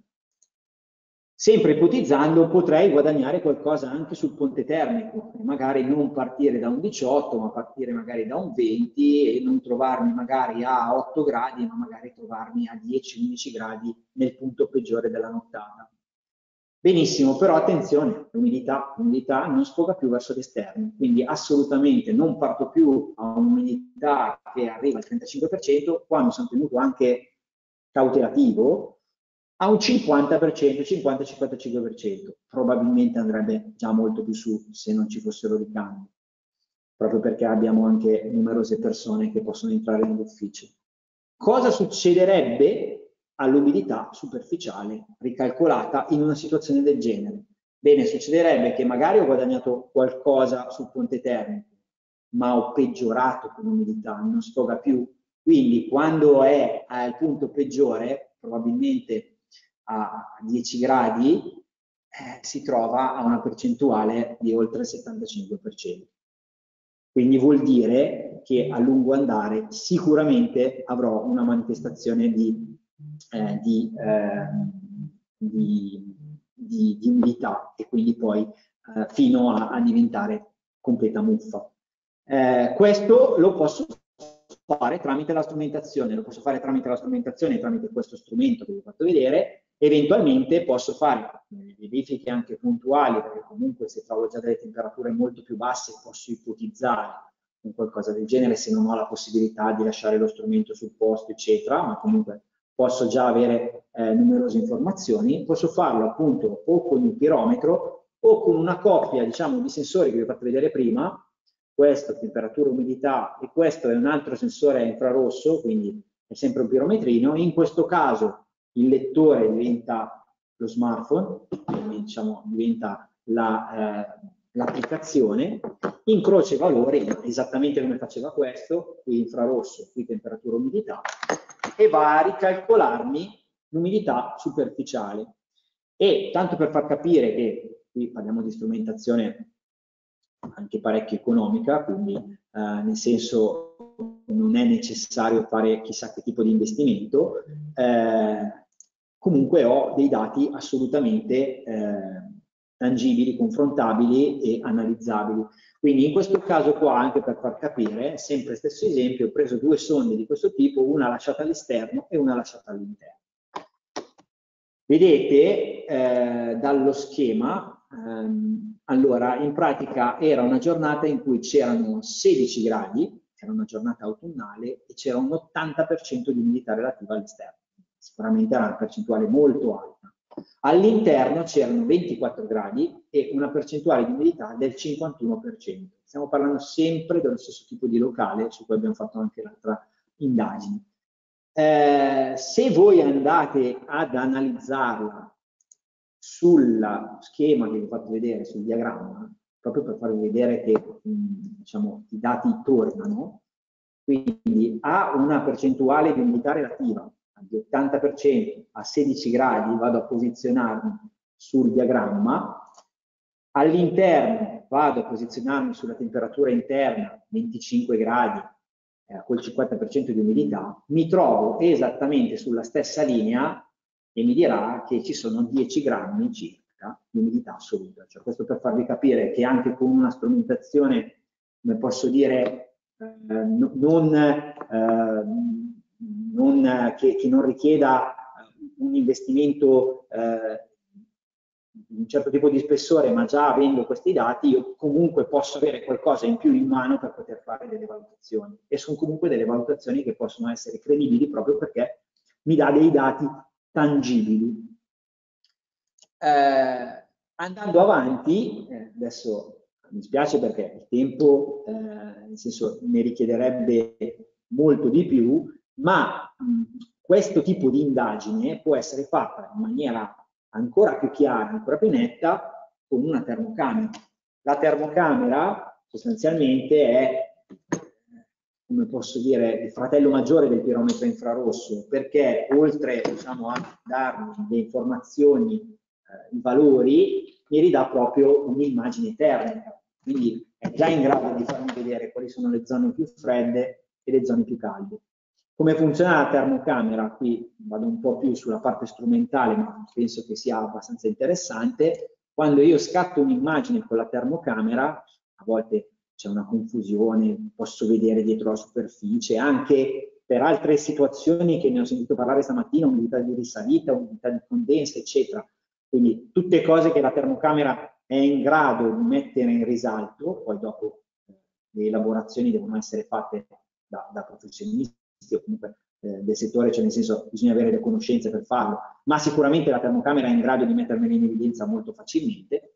Sempre ipotizzando, potrei guadagnare qualcosa anche sul ponte termico, magari non partire da un diciotto, ma partire magari da un venti e non trovarmi magari a otto gradi, ma magari trovarmi a dieci undici gradi nel punto peggiore della nottata. Benissimo, però attenzione, l'umidità, l'umidità non sfoga più verso l'esterno, quindi assolutamente non parto più a un'umidità che arriva al trentacinque per cento, qua mi sono tenuto anche cautelativo, a un cinquanta per cento, cinquanta cinquantacinque per cento, probabilmente andrebbe già molto più su se non ci fossero ricambi, proprio perché abbiamo anche numerose persone che possono entrare nell'ufficio. Cosa succederebbe all'umidità superficiale ricalcolata in una situazione del genere? Bene, succederebbe che magari ho guadagnato qualcosa sul ponte termico, ma ho peggiorato con l'umidità, non sfoga più. Quindi quando è al punto peggiore, probabilmente a dieci gradi, eh, si trova a una percentuale di oltre il settantacinque per cento. Quindi vuol dire che a lungo andare sicuramente avrò una manifestazione di, eh, di, eh, di, di, di umidità e quindi poi eh, fino a, a diventare completa muffa. Eh, questo lo posso fare tramite la strumentazione, lo posso fare tramite la strumentazione, tramite questo strumento che vi ho fatto vedere. Eventualmente posso fare verifiche anche puntuali, perché comunque se trovo già delle temperature molto più basse posso ipotizzare un qualcosa del genere se non ho la possibilità di lasciare lo strumento sul posto, eccetera, ma comunque posso già avere eh, numerose informazioni. Posso farlo appunto o con il pirometro o con una coppia, diciamo, di sensori che vi ho fatto vedere prima. Questo temperatura, umidità, e questo è un altro sensore infrarosso, quindi è sempre un pirometrino. In questo caso il lettore diventa lo smartphone, diciamo, diventa l'applicazione, la, eh, incrocia i valori esattamente come faceva questo, qui infrarosso, qui temperatura umidità, e va a ricalcolarmi l'umidità superficiale. E tanto per far capire che qui parliamo di strumentazione anche parecchio economica, quindi eh, nel senso non è necessario fare chissà che tipo di investimento, eh, comunque ho dei dati assolutamente eh, tangibili, confrontabili e analizzabili. Quindi in questo caso qua, anche per far capire, sempre stesso esempio, ho preso due sonde di questo tipo, una lasciata all'esterno e una lasciata all'interno. Vedete eh, dallo schema, ehm, allora in pratica era una giornata in cui c'erano sedici gradi, era una giornata autunnale e c'era un ottanta per cento di umidità relativa all'esterno, sicuramente era una percentuale molto alta. All'interno c'erano ventiquattro gradi e una percentuale di umidità del cinquantuno per cento. Stiamo parlando sempre dello stesso tipo di locale su cui abbiamo fatto anche l'altra indagine. Eh, se voi andate ad analizzarla sul schema che vi ho fatto vedere, sul diagramma, proprio per farvi vedere che mh, diciamo, i dati tornano, quindi ha una percentuale di umidità relativa di ottanta per cento a sedici gradi, vado a posizionarmi sul diagramma, all'interno vado a posizionarmi sulla temperatura interna venticinque gradi, eh, col cinquanta per cento di umidità, mi trovo esattamente sulla stessa linea e mi dirà che ci sono dieci grammi circa di umidità assoluta. Cioè, questo per farvi capire che anche con una strumentazione, come posso dire, eh, non, eh, non, che, che non richieda un investimento eh, di un certo tipo di spessore, ma già avendo questi dati io comunque posso avere qualcosa in più in mano per poter fare delle valutazioni, e sono comunque delle valutazioni che possono essere credibili proprio perché mi dà dei dati tangibili. Eh, andando avanti, eh, adesso mi spiace perché il tempo, eh, nel senso, ne richiederebbe molto di più, ma mh, questo tipo di indagine può essere fatta in maniera ancora più chiara, ancora più netta, con una termocamera. La termocamera sostanzialmente è, come posso dire, il fratello maggiore del pirometro infrarosso, perché oltre, diciamo, a darmi le informazioni, eh, i valori, mi ridà proprio un'immagine termica. Quindi è già in grado di farmi vedere quali sono le zone più fredde e le zone più calde. Come funziona la termocamera? Qui vado un po' più sulla parte strumentale, ma penso che sia abbastanza interessante. Quando io scatto un'immagine con la termocamera, a volte c'è una confusione, posso vedere dietro la superficie, anche per altre situazioni che ne ho sentito parlare stamattina, umidità di risalita, umidità di condensa, eccetera. Quindi tutte cose che la termocamera è in grado di mettere in risalto, poi dopo le elaborazioni devono essere fatte da, da professionisti o comunque eh, del settore, cioè nel senso bisogna avere le conoscenze per farlo, ma sicuramente la termocamera è in grado di mettermene in evidenza molto facilmente.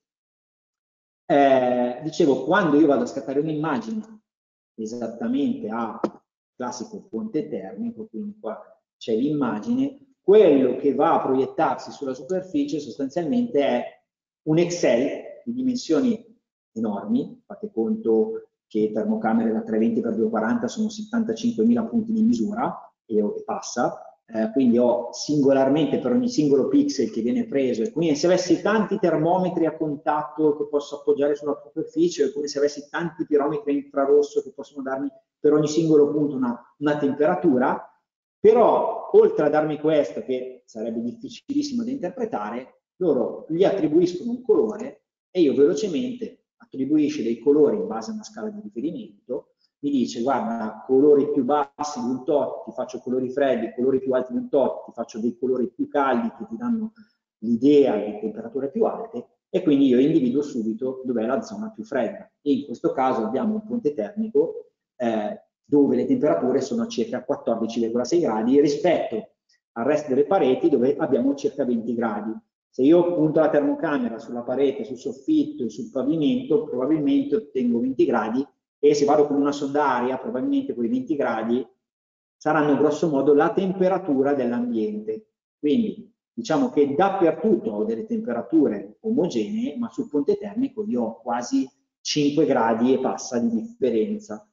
Eh, dicevo, quando io vado a scattare un'immagine esattamente a classico ponte termico, quindi qua c'è l'immagine, quello che va a proiettarsi sulla superficie sostanzialmente è un Excel di dimensioni enormi, fate conto che termocamere da trecentoventi per duecentoquaranta sono settantacinquemila punti di misura e, e passa, eh, quindi ho singolarmente per ogni singolo pixel che viene preso, e quindi se avessi tanti termometri a contatto che posso appoggiare sulla superficie, è come se avessi tanti pirometri infrarosso che possono darmi per ogni singolo punto una, una temperatura, però oltre a darmi questo, che sarebbe difficilissimo da interpretare, loro gli attribuiscono un colore e io velocemente attribuisce dei colori in base a una scala di riferimento, mi dice guarda, colori più bassi di un tot ti faccio colori freddi, colori più alti di un tot ti faccio dei colori più caldi che ti danno l'idea di temperature più alte, e quindi io individuo subito dov'è la zona più fredda. E in questo caso abbiamo un ponte termico eh, dove le temperature sono a circa quattordici virgola sei gradi rispetto al resto delle pareti dove abbiamo circa venti gradi. Se io punto la termocamera sulla parete, sul soffitto e sul pavimento, probabilmente ottengo venti gradi, e se vado con una sonda aria, probabilmente quei venti gradi saranno grosso modo la temperatura dell'ambiente. Quindi diciamo che dappertutto ho delle temperature omogenee, ma sul ponte termico io ho quasi cinque gradi e passa di differenza.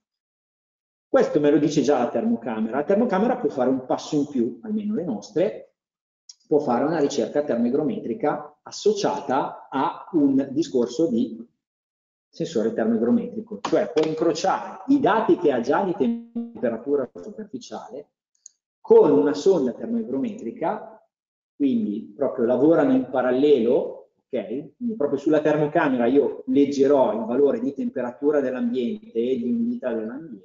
Questo me lo dice già la termocamera. La termocamera può fare un passo in più, almeno le nostre, può fare una ricerca termoigrometrica associata a un discorso di sensore termoigrometrico, cioè può incrociare i dati che ha già di temperatura superficiale con una sonda termoigrometrica, quindi proprio lavorano in parallelo, ok? Quindi proprio sulla termocamera io leggerò il valore di temperatura dell'ambiente e di umidità dell'ambiente,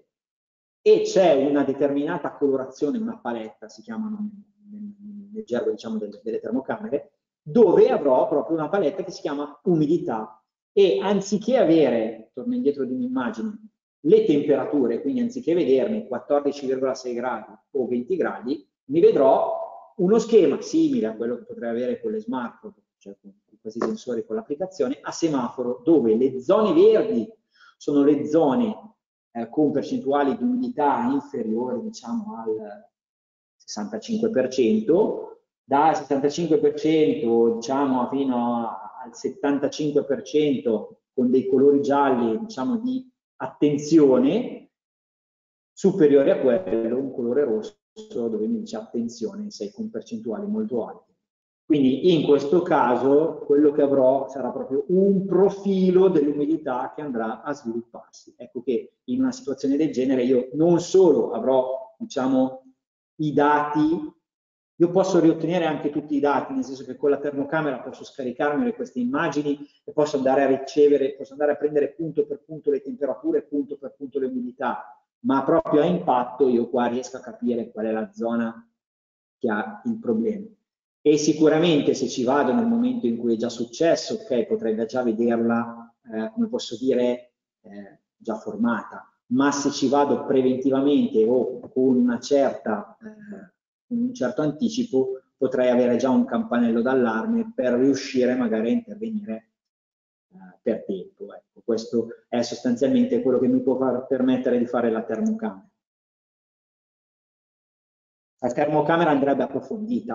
e c'è una determinata colorazione, una paletta, si chiamano nel gergo, diciamo, delle, delle termocamere, dove avrò proprio una paletta che si chiama umidità, e anziché avere, torno indietro di un'immagine, le temperature, quindi anziché vedermi quattordici virgola sei gradi o venti gradi, mi vedrò uno schema simile a quello che potrei avere con le smartphone, cioè con questi sensori con l'applicazione, a semaforo, dove le zone verdi sono le zone eh, con percentuali di umidità inferiori, diciamo, al sessantacinque per cento, dal sessantacinque per cento diciamo fino al settantacinque per cento con dei colori gialli, diciamo, di attenzione, superiore a quello un colore rosso dove mi dice attenzione, sei con percentuali molto alte. Quindi in questo caso quello che avrò sarà proprio un profilo dell'umidità che andrà a svilupparsi. Ecco che in una situazione del genere io non solo avrò, diciamo, i dati, io posso riottenere anche tutti i dati, nel senso che con la termocamera posso scaricarmi queste immagini e posso andare a ricevere, posso andare a prendere punto per punto le temperature, punto per punto le umidità, ma proprio a impatto io qua riesco a capire qual è la zona che ha il problema. E sicuramente se ci vado nel momento in cui è già successo, ok, potrei già vederla, eh, come posso dire, eh, già formata, ma se ci vado preventivamente o con una certa, eh, un certo anticipo, potrei avere già un campanello d'allarme per riuscire magari a intervenire eh, per tempo. Ecco, questo è sostanzialmente quello che mi può far permettere di fare la termocamera. La termocamera andrebbe approfondita,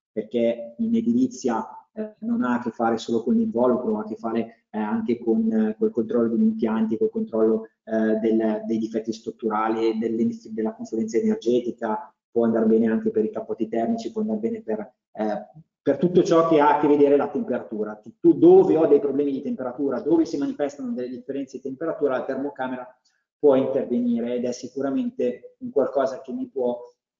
perché in edilizia eh, non ha a che fare solo con l'involucro, ha a che fare eh, anche con eh, il controllo degli impianti, col controllo eh, del, dei difetti strutturali, delle, della consulenza energetica, può andare bene anche per i cappotti termici, può andare bene per, eh, per tutto ciò che ha a che vedere la temperatura. Tu, dove ho dei problemi di temperatura, dove si manifestano delle differenze di temperatura, la termocamera può intervenire ed è sicuramente un qualcosa che mi può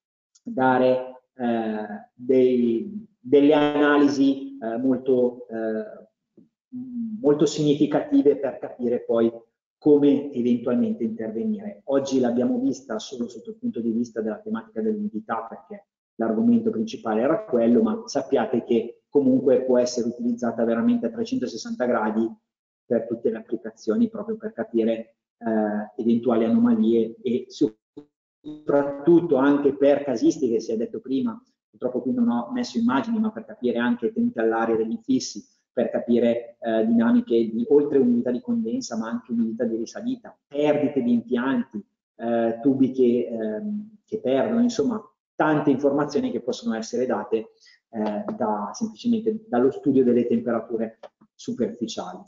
dare eh, dei, delle analisi eh, molto, eh, molto significative per capire poi come eventualmente intervenire. Oggi l'abbiamo vista solo sotto il punto di vista della tematica dell'umidità, perché l'argomento principale era quello, ma sappiate che comunque può essere utilizzata veramente a trecentosessanta gradi per tutte le applicazioni, proprio per capire eh, eventuali anomalie e soprattutto anche per casistiche, si è detto prima, purtroppo qui non ho messo immagini, ma per capire anche tenute all'aria degli infissi, per capire eh, dinamiche di oltre umidità di condensa, ma anche umidità di risalita, perdite di impianti, eh, tubi che, eh, che perdono, insomma, tante informazioni che possono essere date eh, da, semplicemente dallo studio delle temperature superficiali.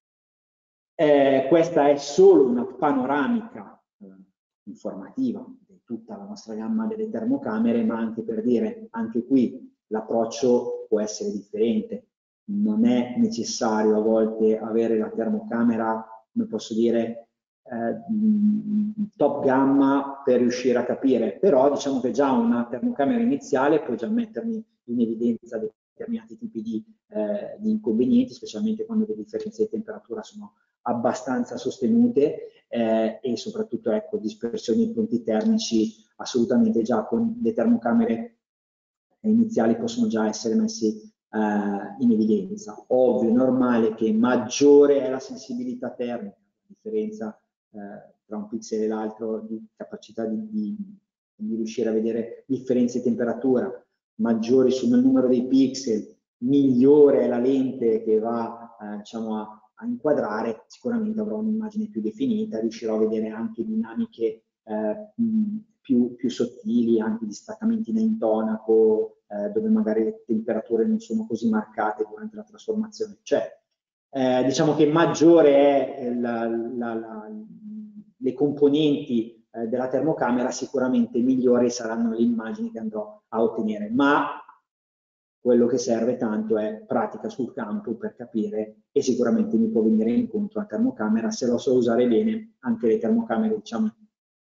Eh, questa è solo una panoramica eh, informativa di tutta la nostra gamma delle termocamere, ma anche per dire, anche qui l'approccio può essere differente. Non è necessario a volte avere la termocamera, come posso dire, eh, top gamma per riuscire a capire, però diciamo che già una termocamera iniziale può già mettermi in evidenza determinati tipi di, eh, di inconvenienti, specialmente quando le differenze di temperatura sono abbastanza sostenute eh, e soprattutto ecco, dispersioni di punti termici assolutamente già con le termocamere iniziali possono già essere messi eh, in evidenza. Ovvio, normale che maggiore è la sensibilità termica, la differenza eh, tra un pixel e l'altro di capacità di, di, di riuscire a vedere differenze di temperatura, maggiori sul numero dei pixel, migliore è la lente che va eh, diciamo a a inquadrare, sicuramente avrò un'immagine più definita, riuscirò a vedere anche dinamiche eh, più, più sottili, anche di staccamenti da intonaco, eh, dove magari le temperature non sono così marcate durante la trasformazione. Cioè, eh, diciamo che maggiore è la, la, la, le componenti eh, della termocamera, sicuramente migliori saranno le immagini che andrò a ottenere, ma quello che serve tanto è pratica sul campo per capire e sicuramente mi può venire incontro la termocamera, se lo so usare bene, anche le termocamere diciamo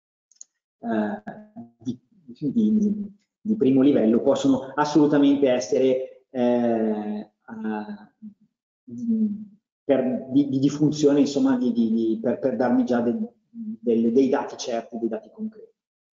eh, di, di, di primo livello possono assolutamente essere eh, uh, per, di, di funzione insomma di, di, per, per darmi già de, de, dei dati certi, dei dati concreti.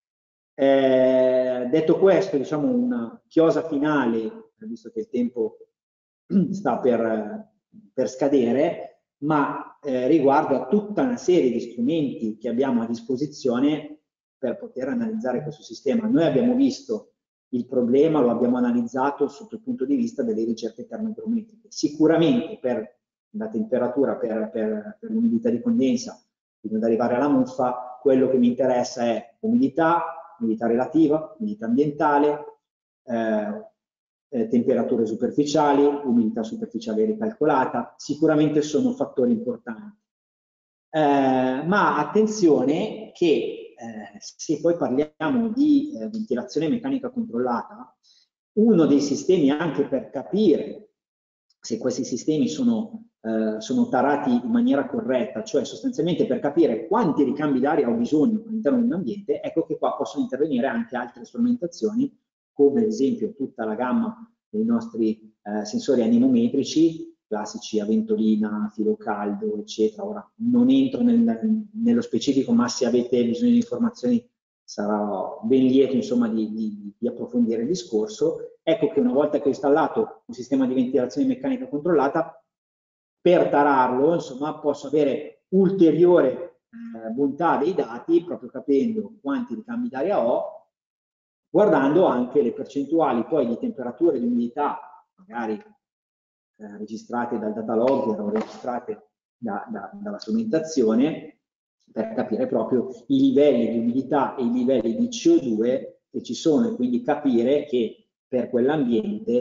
Eh, detto questo, diciamo una chiosa finale, visto che il tempo sta per, per scadere, ma eh, riguardo a tutta una serie di strumenti che abbiamo a disposizione per poter analizzare questo sistema. Noi abbiamo visto il problema, lo abbiamo analizzato sotto il punto di vista delle ricerche termoigrometriche. Sicuramente per la temperatura, per, per, per l'umidità di condensa, fino ad arrivare alla muffa, quello che mi interessa è umidità, umidità relativa, umidità ambientale, eh, eh, temperature superficiali, umidità superficiale ricalcolata, sicuramente sono fattori importanti. Eh, ma attenzione che eh, se poi parliamo di eh, ventilazione meccanica controllata, uno dei sistemi anche per capire se questi sistemi sono, eh, sono tarati in maniera corretta, cioè sostanzialmente per capire quanti ricambi d'aria ho bisogno all'interno di un ambiente, ecco che qua possono intervenire anche altre strumentazioni, come ad esempio tutta la gamma dei nostri eh, sensori anemometrici, classici a ventolina, filo caldo, eccetera. Ora non entro nel, nello specifico, ma se avete bisogno di informazioni sarò ben lieto insomma di, di, di approfondire il discorso. Ecco che una volta che ho installato un sistema di ventilazione meccanica controllata, per tararlo insomma posso avere ulteriore eh, bontà dei dati, proprio capendo quanti ricambi d'aria ho, guardando anche le percentuali poi di temperatura e di umidità, magari eh, registrate dal data logger o registrate da, da, dalla strumentazione, per capire proprio i livelli di umidità e i livelli di C O due che ci sono e quindi capire che per quell'ambiente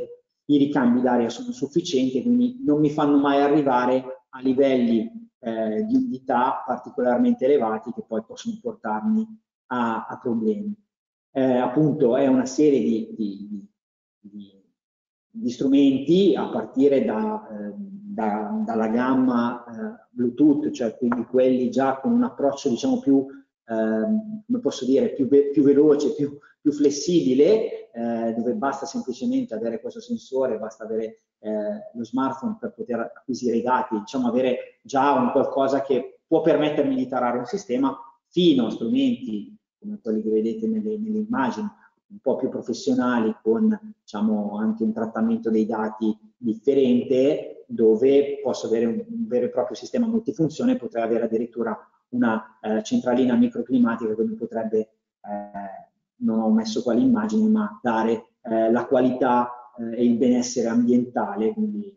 i ricambi d'aria sono sufficienti, quindi non mi fanno mai arrivare a livelli eh, di umidità particolarmente elevati che poi possono portarmi a, a problemi. Eh, appunto è una serie di, di, di, di strumenti a partire da, eh, da, dalla gamma eh, Bluetooth, cioè quindi quelli già con un approccio diciamo più, eh, come posso dire, più, più veloce, più, più flessibile, eh, dove basta semplicemente avere questo sensore, basta avere eh, lo smartphone per poter acquisire i dati, diciamo avere già un qualcosa che può permettermi di tarare un sistema, fino a strumenti come quelli che vedete nelle, nelle immagini, un po' più professionali, con diciamo, anche un trattamento dei dati differente, dove posso avere un, un vero e proprio sistema multifunzione, potrei avere addirittura una eh, centralina microclimatica che mi potrebbe, eh, non ho messo qua l'immagine, ma dare eh, la qualità eh, e il benessere ambientale, quindi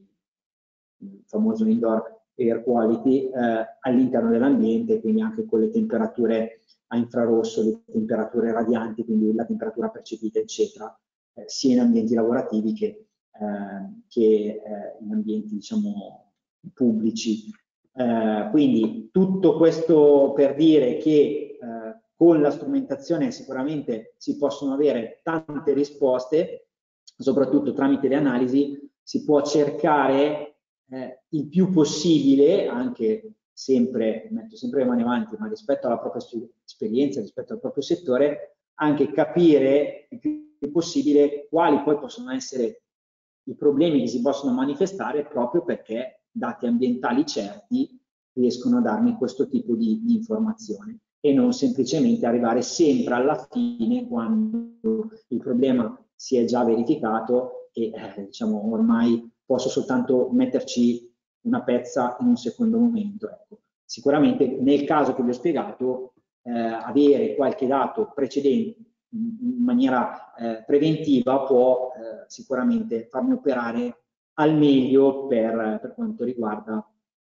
il famoso indoor air quality, eh, all'interno dell'ambiente, quindi anche con le temperature a infrarosso, le temperature radianti, quindi la temperatura percepita, eccetera, eh, sia in ambienti lavorativi che, eh, che eh, in ambienti, diciamo, pubblici. Eh, quindi tutto questo per dire che eh, con la strumentazione sicuramente si possono avere tante risposte, soprattutto tramite le analisi si può cercare eh, il più possibile, anche sempre, metto sempre le mani avanti, ma rispetto alla propria esperienza, rispetto al proprio settore, anche capire il più possibile quali poi possono essere i problemi che si possono manifestare, proprio perché dati ambientali certi riescono a darmi questo tipo di, di informazione, e non semplicemente arrivare sempre alla fine quando il problema si è già verificato e eh, diciamo ormai posso soltanto metterci una pezza in un secondo momento. Ecco. Sicuramente nel caso che vi ho spiegato, eh, avere qualche dato precedente in maniera eh, preventiva può eh, sicuramente farmi operare al meglio per, per quanto riguarda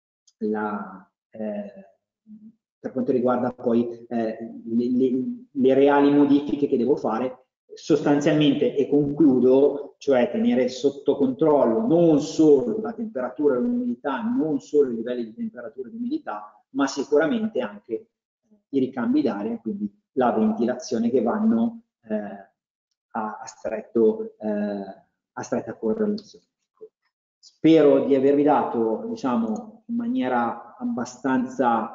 la, eh, per quanto riguarda poi eh, le, le, le reali modifiche che devo fare. Sostanzialmente, e concludo, cioè tenere sotto controllo non solo la temperatura e l'umidità, non solo i livelli di temperatura e di umidità, ma sicuramente anche i ricambi d'aria, quindi la ventilazione, che vanno eh, a, a, stretto, eh, a stretta correlazione. Spero di avervi dato, diciamo, in maniera abbastanza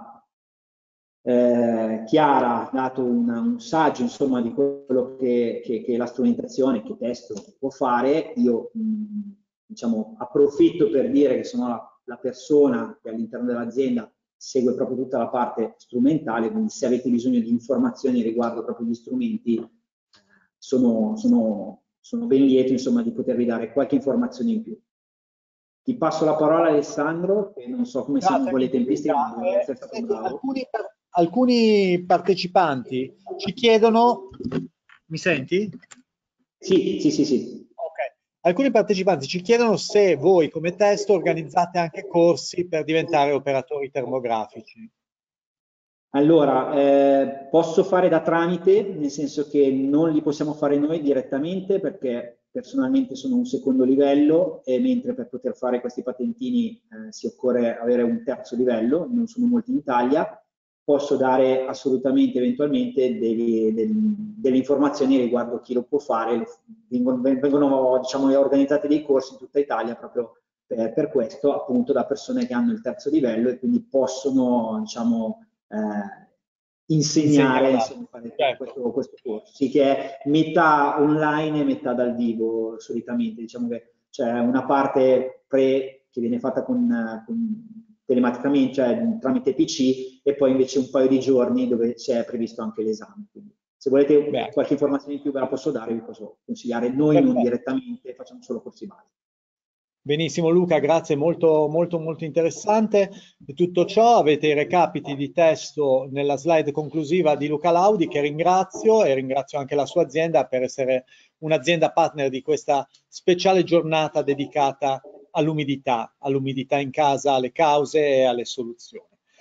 Eh, chiara, dato un, un saggio insomma di quello che, che, che la strumentazione, che testo può fare. Io mh, diciamo approfitto per dire che sono la, la persona che all'interno dell'azienda segue proprio tutta la parte strumentale, quindi se avete bisogno di informazioni riguardo proprio gli strumenti, sono, sono, sono ben lieto insomma di potervi dare qualche informazione in più. Ti passo la parola, Alessandro, che non so come siamo con le tempistiche, ma devo essere stato bravo. Alcuni, alcuni partecipanti ci chiedono, mi senti? Sì, sì, sì, sì. Ok. Alcuni partecipanti ci chiedono se voi come testo organizzate anche corsi per diventare operatori termografici. Allora, eh, posso fare da tramite, nel senso che non li possiamo fare noi direttamente, perché personalmente sono un secondo livello, e mentre per poter fare questi patentini eh, si occorre avere un terzo livello, non sono molti in Italia. Posso dare assolutamente eventualmente dei, dei, delle informazioni riguardo chi lo può fare. Vengono, vengono diciamo, organizzati dei corsi in tutta Italia proprio per, per questo, appunto da persone che hanno il terzo livello e quindi possono, diciamo, eh, insegnare, insomma, fare certo. questo, questo corso, sì, che è metà online e metà dal vivo solitamente. Diciamo che c'è una parte pre che viene fatta con, con telematicamente, cioè tramite P C, e poi invece un paio di giorni dove c'è previsto anche l'esame. Quindi, se volete Beh. qualche informazione in più ve la posso dare, vi posso consigliare. Noi Perfetto. Non direttamente, facciamo solo corsi base. Benissimo Luca, grazie, molto molto molto interessante tutto ciò. Avete i recapiti di testo nella slide conclusiva di Luca Laudi, che ringrazio, e ringrazio anche la sua azienda per essere un'azienda partner di questa speciale giornata dedicata all'umidità, all'umidità in casa, alle cause e alle soluzioni.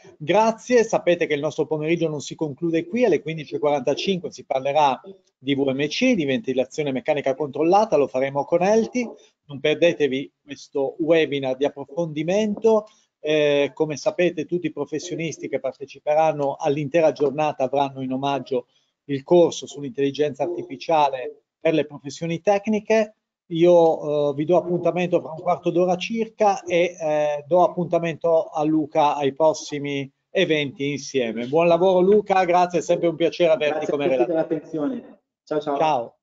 Grazie, sapete che il nostro pomeriggio non si conclude qui, alle quindici e quarantacinque si parlerà di V M C, di ventilazione meccanica controllata, lo faremo con Elti, non perdetevi questo webinar di approfondimento. Eh, come sapete tutti i professionisti che parteciperanno all'intera giornata avranno in omaggio il corso sull'intelligenza artificiale per le professioni tecniche. Io eh, vi do appuntamento fra un quarto d'ora circa e eh, do appuntamento a Luca ai prossimi eventi insieme. Buon lavoro Luca, grazie, è sempre un piacere averti Grazie a come tutti relatore. dell'attenzione. Ciao ciao. Ciao.